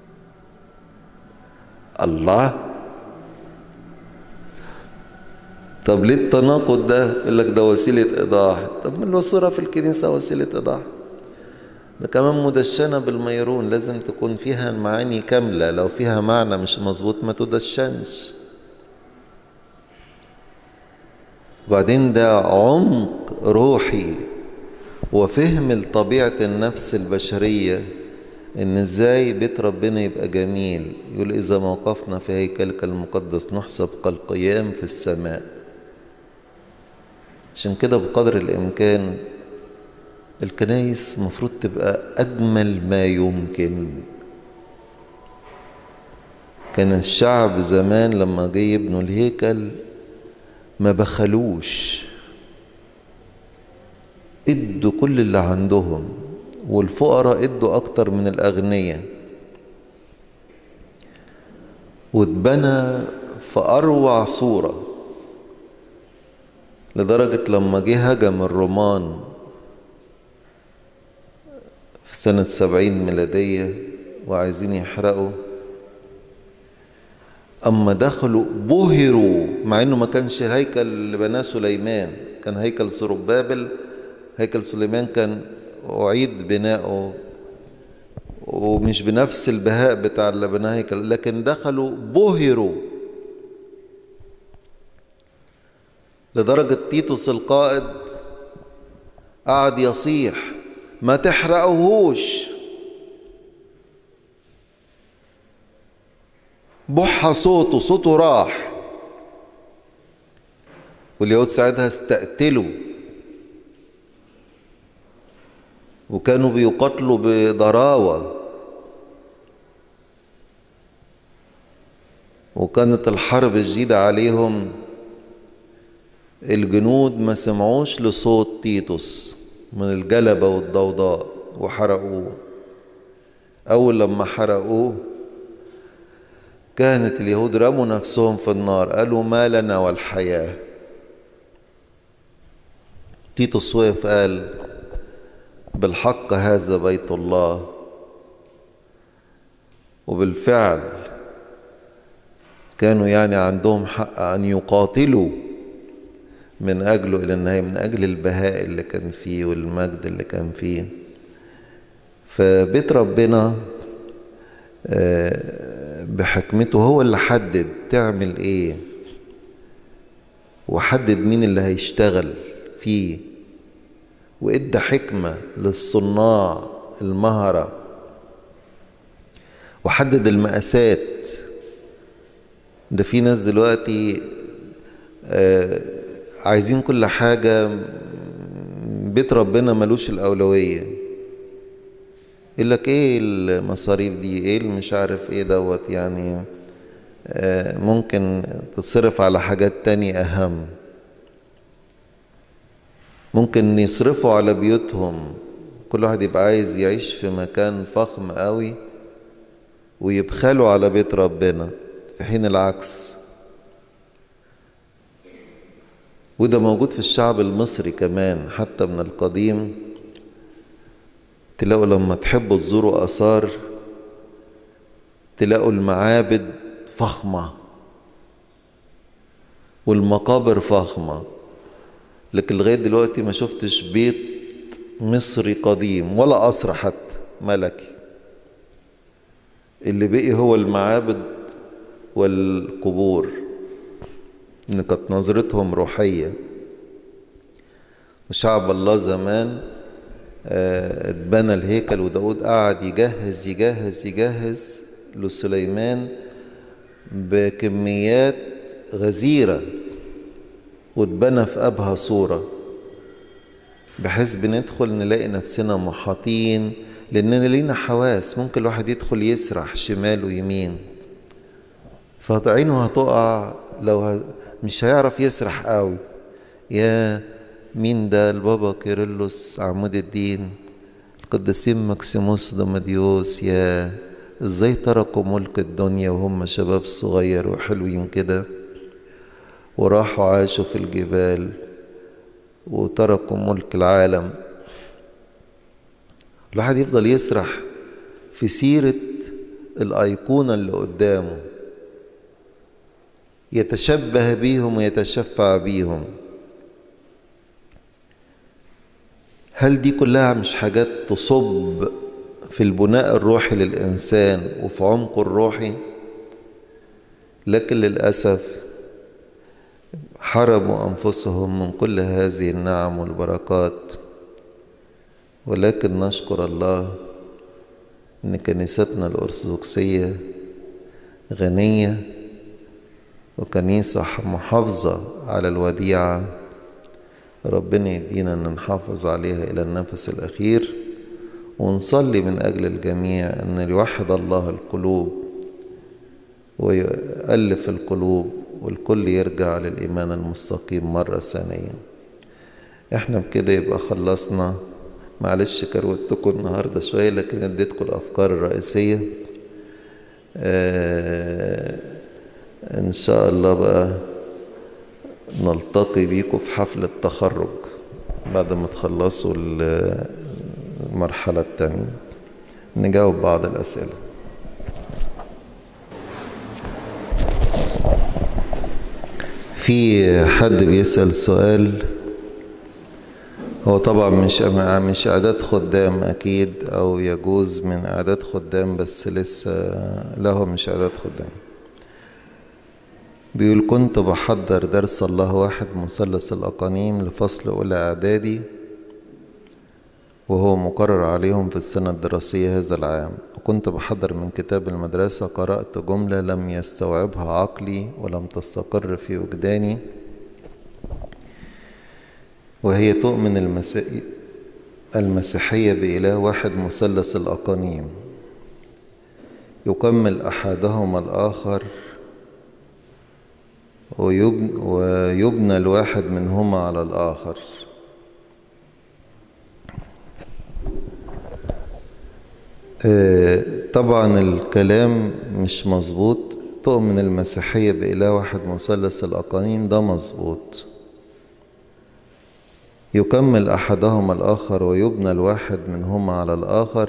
الله، طب ليه التناقض ده؟ يقول لك ده وسيلة إيضاح. طب ما الصورة في الكنيسة وسيلة إيضاح، ده كمان مدشنة بالميرون، لازم تكون فيها المعاني كاملة، لو فيها معنى مش مظبوط ما تدشنش. وبعدين ده عمق روحي وفهم لطبيعة النفس البشرية، إن إزاي بيت ربنا يبقى جميل. يقول إذا موقفنا في هيكلك المقدس نحسب كالقيام في السماء. عشان كده بقدر الإمكان الكنايس مفروض تبقى أجمل ما يمكن. كان الشعب زمان لما جه يبنوا الهيكل ما بخلوش، ادوا كل اللي عندهم، والفقراء ادوا أكتر من الأغنياء، واتبنى في أروع صورة، لدرجة لما جه هجم الرومان في سنة سبعين ميلادية وعايزين يحرقوا، أما دخلوا بهروا، مع إنه ما كانش الهيكل اللي بناه سليمان، كان هيكل زربابل. هيكل سليمان كان أعيد بناؤه ومش بنفس البهاء بتاع اللي بناه هيكل، لكن دخلوا بهروا، لدرجة تيتوس القائد قعد يصيح ما تحرقوهوش، بح صوته صوته راح. واليهود ساعتها استقتلوا وكانوا بيقاتلوا بضراوة، وكانت الحرب الجديدة عليهم. الجنود ما سمعوش لصوت تيتوس من الجلبة والضوضاء وحرقوه. أول لما حرقوه كانت اليهود رموا نفسهم في النار، قالوا ما لنا والحياة. تيتوس وقف قال بالحق هذا بيت الله. وبالفعل كانوا يعني عندهم حق أن يقاتلوا من أجله إلى النهاية، من أجل البهاء اللي كان فيه والمجد اللي كان فيه. فبيت ربنا بحكمته هو اللي حدد تعمل إيه، وحدد مين اللي هيشتغل فيه، وإدى حكمة للصناع المهرة، وحدد المقاسات. ده في ناس دلوقتي عايزين كل حاجة، بيت ربنا ملوش الأولوية. يقول لك ايه المصاريف دي، ايه مش عارف ايه دوت، يعني ممكن تصرف على حاجات تانية أهم. ممكن يصرفوا على بيوتهم، كل واحد يبقى عايز يعيش في مكان فخم قوي ويبخلوا على بيت ربنا، في حين العكس. وده موجود في الشعب المصري كمان، حتى من القديم. تلاقوا لما تحبوا تزوروا آثار تلاقوا المعابد فخمة والمقابر فخمة، لكن لغاية دلوقتي ما شفتش بيت مصري قديم ولا قصر حتى ملكي. اللي بقي هو المعابد والقبور، إن كانت نظرتهم روحية. وشعب الله زمان اتبنى الهيكل، وداود قعد يجهز يجهز يجهز لسليمان بكميات غزيرة، واتبنى في أبهى صورة، بحيث بندخل نلاقي نفسنا محاطين، لأننا لينا حواس. ممكن الواحد يدخل يسرح شمال ويمين، فعينه هتقع لو ه... مش هيعرف يسرح قوي. يا مين ده؟ البابا كيرلس عمود الدين، القديسين ماكسيموس ودمديوس. يا ازاي تركوا ملك الدنيا وهم شباب صغير وحلوين كده، وراحوا عاشوا في الجبال وتركوا ملك العالم. الواحد يفضل يسرح في سيرة الأيقونة اللي قدامه، يتشبه بيهم ويتشفع بيهم. هل دي كلها مش حاجات تصب في البناء الروحي للإنسان وفي عمقه الروحي؟ لكن للأسف حرموا أنفسهم من كل هذه النعم والبركات. ولكن نشكر الله إن كنيستنا الأرثوذكسية غنية وكنيسة محافظة على الوديعة. ربنا يدينا أن نحافظ عليها إلى النفس الأخير، ونصلي من أجل الجميع أن يوحد الله القلوب ويؤلف القلوب والكل يرجع للإيمان المستقيم مرة ثانية. احنا بكده يبقى خلصنا. معلش كروتكم النهاردة شوية، لكن اديتكم الأفكار الرئيسية. آه إن شاء الله بقى نلتقي بيكم في حفل التخرج بعد ما تخلصوا المرحلة التانية، نجاوب بعض الأسئلة. في حد بيسأل سؤال، هو طبعا مش مش إعداد خدام أكيد، أو يجوز من إعداد خدام، بس لسه لا هو مش إعداد خدام. بيقول كنت بحضر درس الله واحد مثلث الأقانيم لفصل أولى إعدادي، وهو مقرر عليهم في السنة الدراسية هذا العام، وكنت بحضر من كتاب المدرسة، قرأت جملة لم يستوعبها عقلي ولم تستقر في وجداني، وهي تؤمن المسيح المسيحية بإله واحد مثلث الأقانيم، يكمل أحدهما الآخر ويبنى, ويبنى الواحد منهما على الآخر. طبعا الكلام مش مظبوط. تؤمن المسيحية بإله واحد مثلث الأقانيم ده مظبوط، يكمل أحدهما الآخر ويبنى الواحد منهما على الآخر،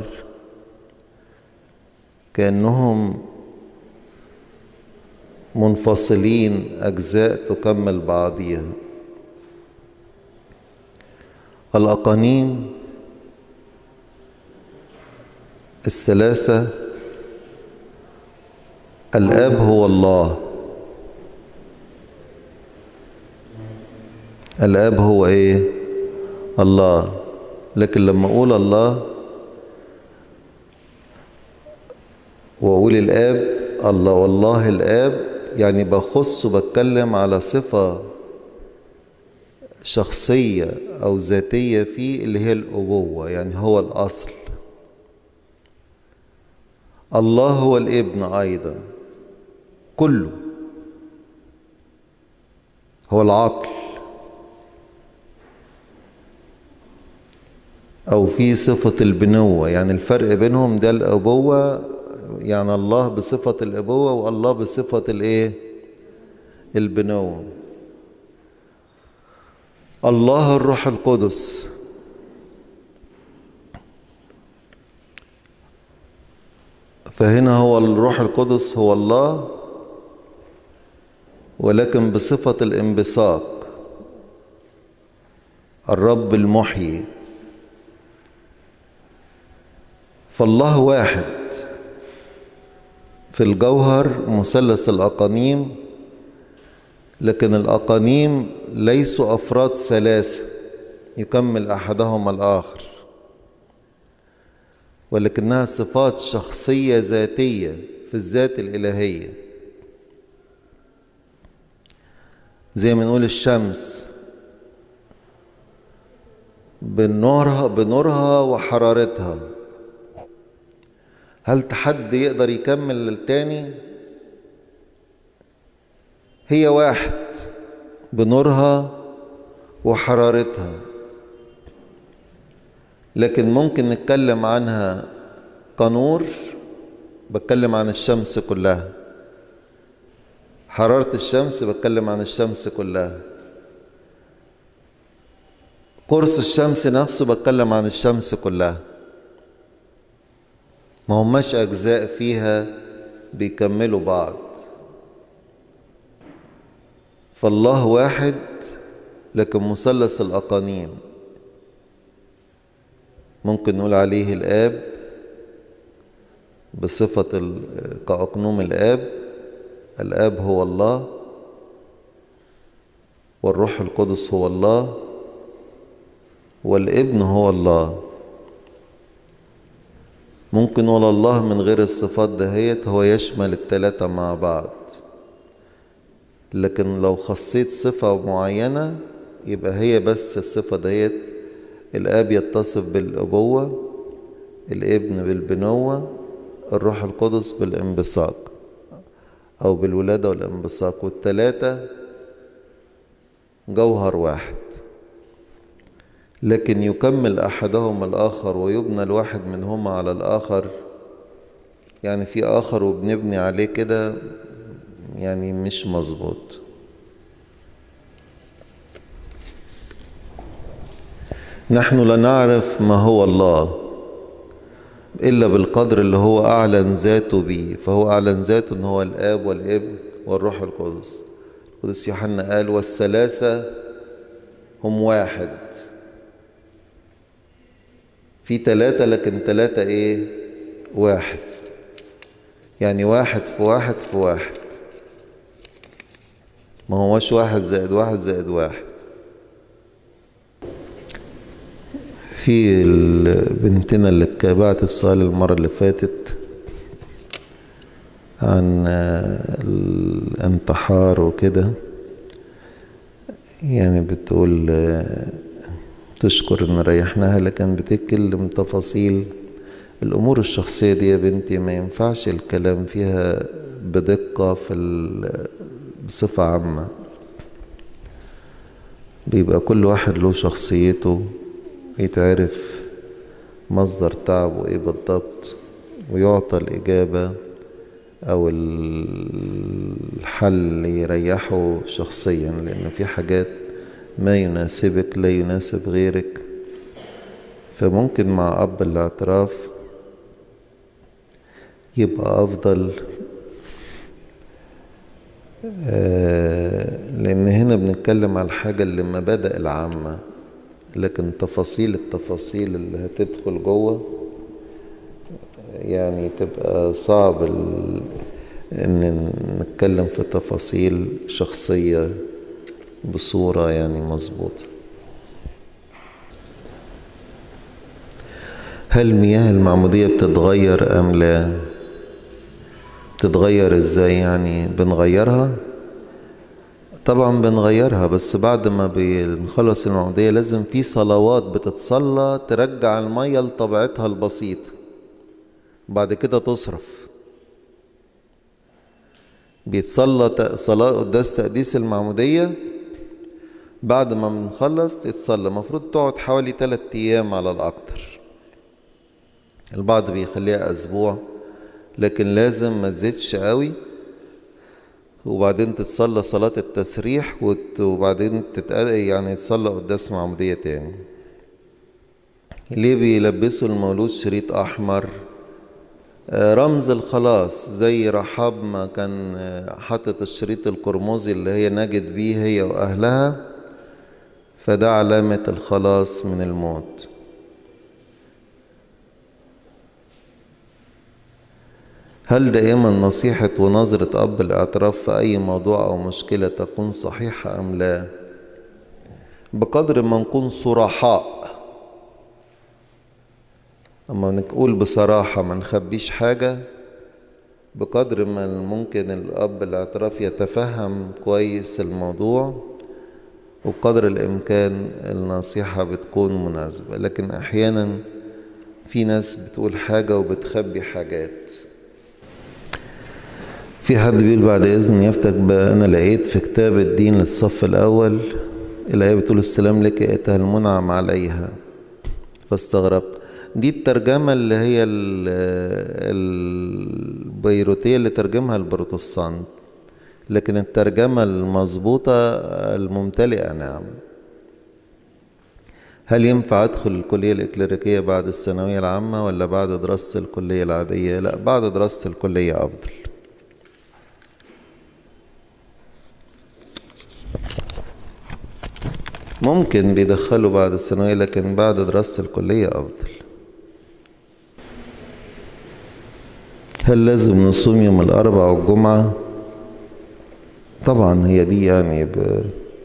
كأنهم منفصلين، أجزاء تكمل بعضيها. الأقانيم الثلاثة، الآب هو الله. الآب هو إيه؟ الله. لكن لما أقول الله وأقول الآب الله والله الآب، يعني بخص وبتكلم على صفة شخصية أو ذاتية فيه اللي هي الأبوة، يعني هو الأصل. الله هو الابن أيضا كله، هو العقل، أو في صفة البنوة. يعني الفرق بينهم ده الأبوة، يعني الله بصفة الأبوة والله بصفة الإيه؟ البنوة. الله الروح القدس، فهنا هو الروح القدس هو الله، ولكن بصفة الانبثاق، الرب المحيي. فالله واحد في الجوهر مثلث الأقانيم، لكن الأقانيم ليسوا أفراد ثلاثة يكمل أحدهما الآخر، ولكنها صفات شخصية ذاتية في الذات الإلهية. زي ما نقول الشمس بنورها بنورها وحرارتها، هل حد يقدر يكمل التاني؟ هي واحد بنورها وحرارتها، لكن ممكن نتكلم عنها كنور، بتكلم عن الشمس كلها. حرارة الشمس بتكلم عن الشمس كلها. قرص الشمس نفسه بتكلم عن الشمس كلها. ما هماش أجزاء فيها بيكملوا بعض. فالله واحد لكن مثلث الأقانيم. ممكن نقول عليه الآب بصفة كأقنوم الآب، الآب هو الله، والروح القدس هو الله، والابن هو الله. ممكن نقول الله من غير الصفات دهيت، هو يشمل التلاتة مع بعض. لكن لو خصيت صفة معينة يبقى هي بس الصفة دهيت. الآب يتصف بالأبوة، الابن بالبنوة، الروح القدس بالانبثاق أو بالولادة والانبثاق، والتلاتة جوهر واحد. لكن يكمل أحدهم الآخر ويبنى الواحد منهما على الآخر، يعني في آخر وبنبني عليه كده، يعني مش مظبوط. نحن لا نعرف ما هو الله إلا بالقدر اللي هو أعلن ذاته به، فهو أعلن ذاته أنه هو الآب والابن والروح القدس. القدس يوحنا قال والثلاثة هم واحد. في ثلاثة لكن ثلاثة إيه؟ واحد. يعني واحد في واحد في واحد، ما هوش واحد زائد واحد زائد واحد. في بنتنا اللي بعت السؤال المرة اللي فاتت عن الانتحار وكده، يعني بتقول تشكر ان ريحناها، لكن بتتكلم تفاصيل الامور الشخصية دي. يا بنتي ما ينفعش الكلام فيها بدقة في بصفة عامة، بيبقى كل واحد له شخصيته، يتعرف مصدر تعبه ايه بالضبط، ويعطى الإجابة أو الحل اللي يريحه شخصيا، لأن في حاجات ما يناسبك لا يناسب غيرك. فممكن مع أب الاعتراف يبقى أفضل، لأن هنا بنتكلم على الحاجة اللي مبادئ العامة، لكن تفاصيل التفاصيل اللي هتدخل جوه يعني تبقى صعب ان نتكلم في تفاصيل شخصية بصورة يعني مظبوطة. هل مياه المعمودية بتتغير ام لا؟ بتتغير ازاي يعني؟ بنغيرها؟ طبعا بنغيرها، بس بعد ما بنخلص المعمودية لازم في صلوات بتتصلى ترجع المية لطبيعتها البسيطة، بعد كده تصرف. بيتصلى صلاة قداس تقديس المعمودية، بعد ما بنخلص تتصلى. المفروض تقعد حوالي ثلاثة أيام على الأكتر، البعض بيخليها أسبوع، لكن لازم ما تزيدش قوي. وبعدين تتصلى صلاة التسريح، وبعدين تتقل يعني تصلى قداس معمودية تاني. ليه بيلبسوا المولود شريط أحمر؟ رمز الخلاص، زي رحاب ما كان حاطط الشريط القرمزي اللي هي نجت بيه هي وأهلها، فده علامة الخلاص من الموت. هل دائما نصيحة ونظرة أب الاعتراف في أي موضوع أو مشكلة تكون صحيحة أم لا؟ بقدر ما نكون صرحاء، أما نقول بصراحة ما نخبيش حاجة، بقدر ما ممكن الأب الاعتراف يتفهم كويس الموضوع، وبقدر الإمكان النصيحة بتكون مناسبة. لكن أحيانا في ناس بتقول حاجة وبتخبي حاجات. في حد بيقول بعد إذن يفتك بقى، أنا لقيت في كتاب الدين للصف الأول الآية بتقول السلام لك أيتها المنعم عليها، فاستغربت. دي الترجمة اللي هي البيروتية اللي ترجمها البروتستانت، لكن الترجمة المظبوطة الممتلئة نعمة. هل ينفع أدخل الكلية الإكليريكية بعد الثانوية العامة ولا بعد دراسة الكلية العادية؟ لا، بعد دراسة الكلية أفضل. ممكن بيدخلوا بعد الثانوية، لكن بعد دراسة الكلية أفضل. هل لازم نصوم يوم الأربعاء والجمعة؟ طبعا هي دي يعني ب...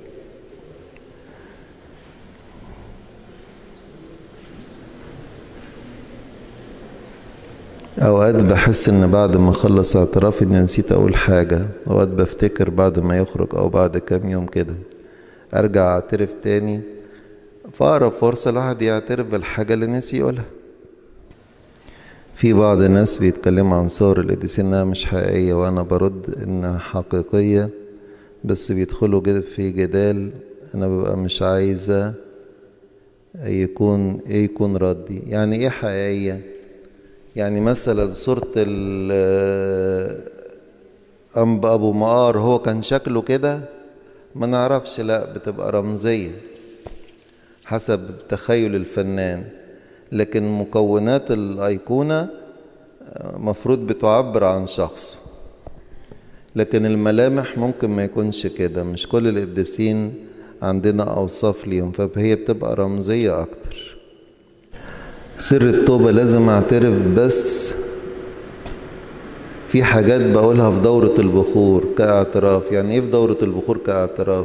أوقات بحس إن بعد ما أخلص اعترافي إني نسيت أقول حاجة، أوقات بفتكر بعد ما يخرج أو بعد كام يوم كده أرجع أعترف تاني، فأقرب فرصة الواحد يعترف بالحاجة اللي نسي يقولها. في بعض الناس بيتكلموا عن صور القديسين إنها مش حقيقية، وأنا برد إنها حقيقية، بس بيدخلوا في جدال. أنا ببقى مش عايزة يكون إيه يكون ردي. يعني إيه حقيقية؟ يعني مثلا صورة الأنبا أبو مقار هو كان شكله كده؟ ما نعرفش، لا بتبقى رمزية حسب تخيل الفنان، لكن مكونات الأيقونة مفروض بتعبر عن شخصه. لكن الملامح ممكن ما يكونش كده، مش كل القديسين عندنا أوصاف ليهم، فهي بتبقى رمزية أكتر. سر التوبة لازم أعترف، بس في حاجات بقولها في دورة البخور كاعتراف. يعني إيه في دورة البخور كاعتراف؟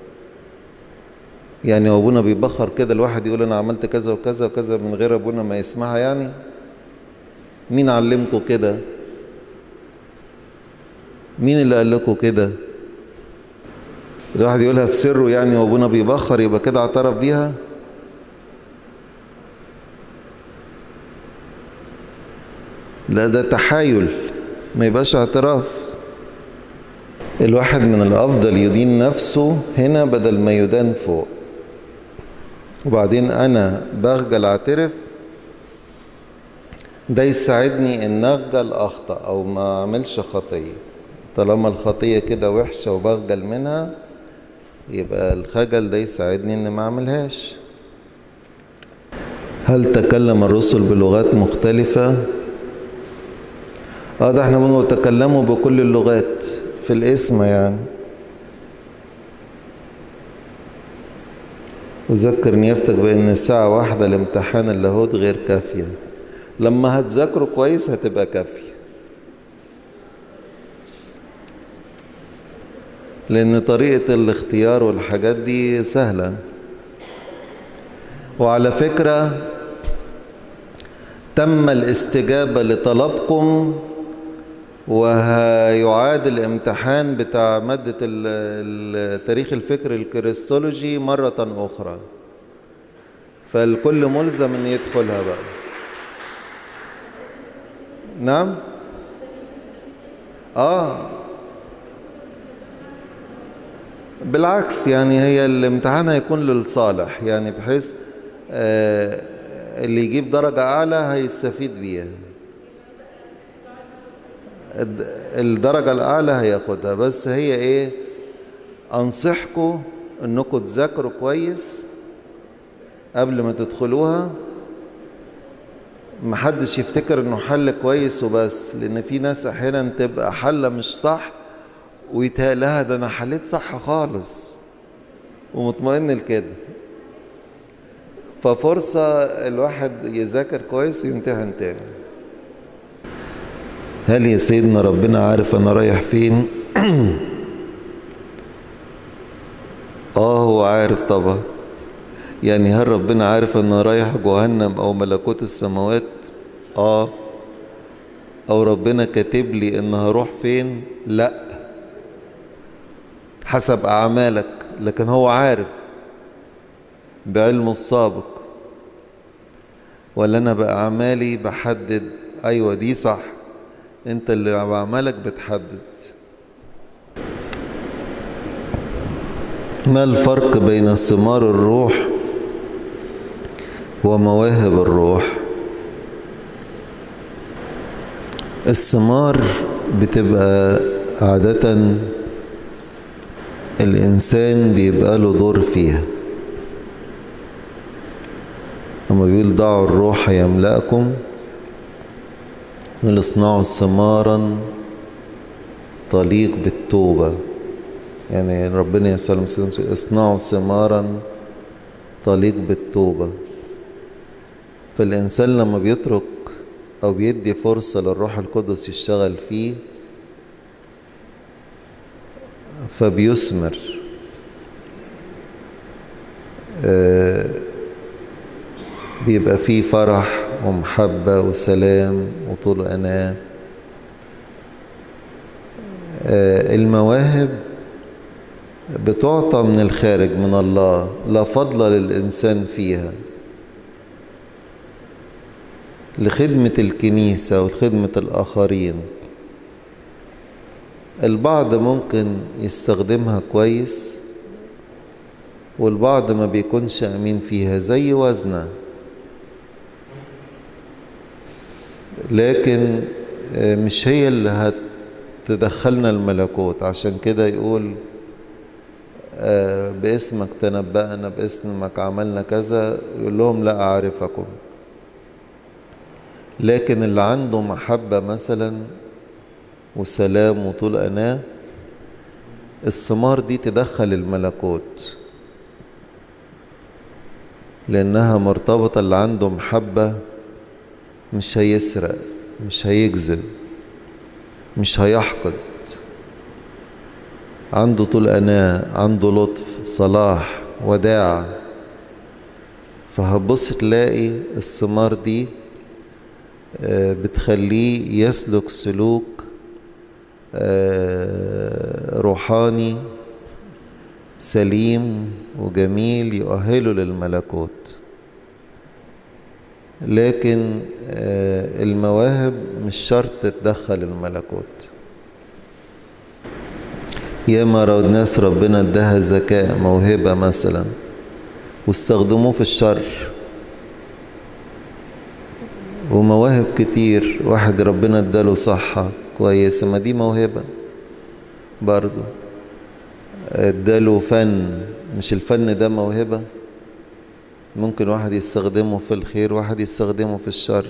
يعني أبونا بيبخر كده الواحد يقول أنا عملت كذا وكذا وكذا من غير أبونا ما يسمعها؟ يعني مين علمكم كده؟ مين اللي قال لكم كده؟ الواحد يقولها في سره يعني وأبونا بيبخر يبقى كده اعترف بيها؟ لا، ده تحايل، ما يبقاش اعتراف. الواحد من الأفضل يدين نفسه هنا بدل ما يدان فوق. وبعدين أنا بخجل أعترف، ده يساعدني إن أخجل أخطأ أو ما أعملش خطية. طالما الخطية كده وحشة وبخجل منها، يبقى الخجل ده يساعدني إن ما أعملهاش. هل تكلم الرسل بلغات مختلفة؟ اه ده احنا بنقول تكلموا بكل اللغات في الاسم يعني. وذكر نيافتك بان ساعة واحدة لامتحان اللاهوت غير كافية. لما هتذاكروا كويس هتبقى كافية، لان طريقة الاختيار والحاجات دي سهلة. وعلى فكرة تم الاستجابة لطلبكم، وهيعاد الامتحان بتاع مادة التاريخ الفكري الكريستولوجي مرة أخرى، فالكل ملزم أن يدخلها بقى. نعم؟ آه بالعكس، يعني هي الامتحان هيكون للصالح، يعني بحيث آه اللي يجيب درجة أعلى هيستفيد بيها، الدرجة الأعلى هياخدها. بس هي إيه، أنصحكم أنكم تذاكروا كويس قبل ما تدخلوها. محدش يفتكر أنه حل كويس وبس، لأن في ناس أحيانا تبقى حل مش صح ويتهيألها ده أنا حليت صح خالص ومطمئن لكده. ففرصة الواحد يذاكر كويس ويمتحن تاني. هل يا سيدنا ربنا عارف أنا رايح فين؟ آه هو عارف طبعا. يعني هل ربنا عارف أنا رايح جهنم أو ملكوت السماوات؟ آه. أو ربنا كاتب لي إن هروح فين؟ لأ، حسب أعمالك، لكن هو عارف بعلمه السابق. ولا أنا بأعمالي بحدد أيوة دي صح؟ أنت اللي بعملك بتحدد. ما الفرق بين ثمار الروح ومواهب الروح؟ الثمار بتبقى عادة الإنسان بيبقى له دور فيها. أما بيقول ضعوا الروح يملأكم، اصنعوا ثمارا تليق بالتوبة. يعني ربنا يسأل اصنعوا ثمارا طليق بالتوبة. فالإنسان لما بيترك أو بيدي فرصة للروح القدس يشتغل فيه فبيثمر. آه بيبقى فيه فرح ومحبة وسلام وطول أناة. آه المواهب بتعطى من الخارج من الله، لا فضل للإنسان فيها، لخدمة الكنيسة وخدمة الآخرين. البعض ممكن يستخدمها كويس والبعض ما بيكونش أمين فيها، زي وزنة. لكن مش هي اللي هتدخلنا الملكوت. عشان كده يقول باسمك تنبأنا، باسمك عملنا كذا، يقول لهم لا أعرفكم. لكن اللي عنده محبة مثلا وسلام وطول أناة، الثمار دي تدخل الملكوت، لأنها مرتبطة. اللي عنده محبة مش هيسرق، مش هيكذب، مش هيحقد، عنده طول أناة، عنده لطف، صلاح، وداعة. فهتبص تلاقي الثمار دي بتخليه يسلك سلوك روحاني سليم وجميل يؤهله للملكوت. لكن المواهب مش شرط تدخل الملكوت. ياما ناس ربنا اداها ذكاء، موهبة مثلا، واستخدموه في الشر. ومواهب كتير، واحد ربنا اداله صحة كويسة، ما دي موهبة برضو. اداله فن، مش الفن ده موهبة؟ ممكن واحد يستخدمه في الخير، واحد يستخدمه في الشر.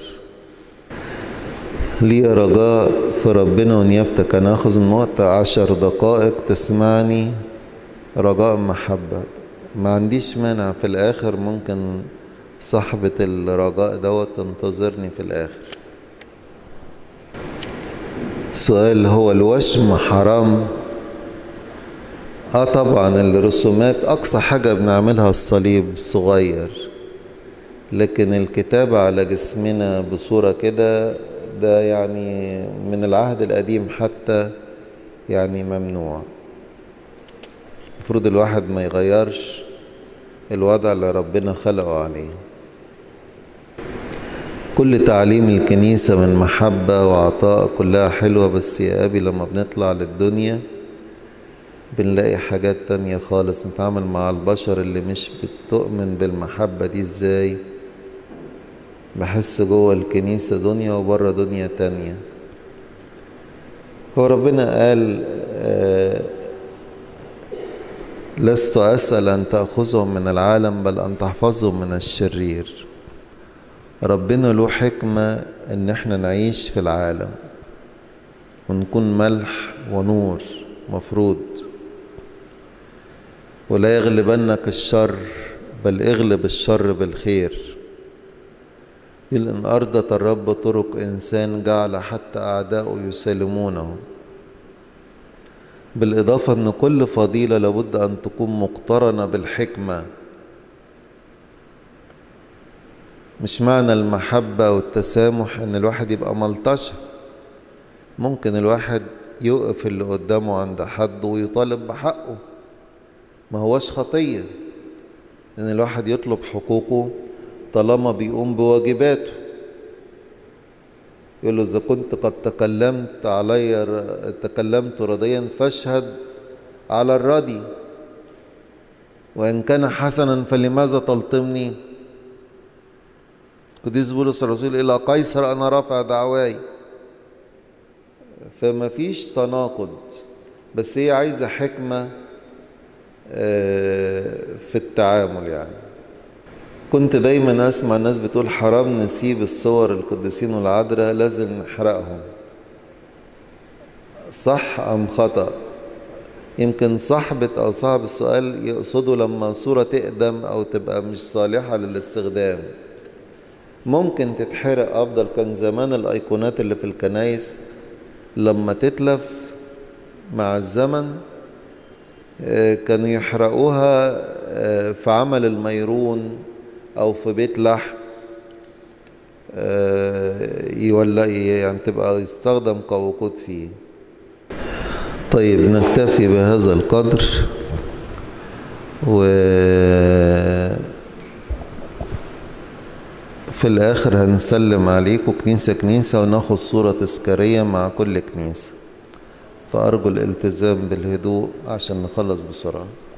لي رجاء في ربنا ونيافتك. أنا أخذ من وقت عشر دقائق تسمعني، رجاء محبة. ما عنديش مانع في الآخر، ممكن صاحبة الرجاء دوت تنتظرني في الآخر. السؤال هو الوشم حرام؟ اه طبعا. الرسومات اقصى حاجة بنعملها الصليب صغير، لكن الكتابة على جسمنا بصورة كده ده يعني من العهد القديم حتى يعني ممنوع. المفروض الواحد ما يغيرش الوضع اللي ربنا خلقه عليه. كل تعليم الكنيسة من محبة وعطاء كلها حلوة، بس يا أبي لما بنطلع للدنيا بنلاقي حاجات تانية خالص. نتعامل مع البشر اللي مش بتؤمن بالمحبة دي ازاي؟ بحس جوه الكنيسة دنيا وبره دنيا تانية. هو ربنا قال آه لست أسأل أن تأخذهم من العالم بل أن تحفظهم من الشرير. ربنا له حكمة ان احنا نعيش في العالم ونكون ملح ونور مفروض. ولا يغلبنك الشر بل اغلب الشر بالخير. إذ إن أرضت الرب طرق إنسان جعل حتى أعداؤه يسالمونه. بالإضافة أن كل فضيلة لابد أن تكون مقترنة بالحكمة. مش معنى المحبة والتسامح أن الواحد يبقى ملطشة. ممكن الواحد يوقف اللي قدامه عند حد ويطالب بحقه، ما هوش خطية أن الواحد يطلب حقوقه طالما بيقوم بواجباته. يقول له إذا كنت قد تكلمت علي تكلمت رضيا فاشهد على الرضي، وإن كان حسنا فلماذا تلطمني؟ قديس بولس الرسول إلى قيصر أنا رافع دعواي. فما فيش تناقض، بس هي عايزة حكمة في التعامل. يعني كنت دايما أسمع الناس بتقول حرام نسيب الصور القديسين والعذراء، لازم نحرقهم. صح أم خطأ؟ يمكن صاحبة أو صاحب السؤال يقصدوا لما صورة تقدم أو تبقى مش صالحة للاستخدام ممكن تتحرق أفضل. كان زمان الأيقونات اللي في الكنايس لما تتلف مع الزمن كانوا يحرقوها في عمل الميرون أو في بيت لحم يولع، يعني تبقى يستخدم كوقود فيه. طيب نكتفي بهذا القدر، و في الآخر هنسلم عليكم كنيسة كنيسة وناخد صورة تذكارية مع كل كنيسة، فأرجو الالتزام بالهدوء عشان نخلص بسرعة.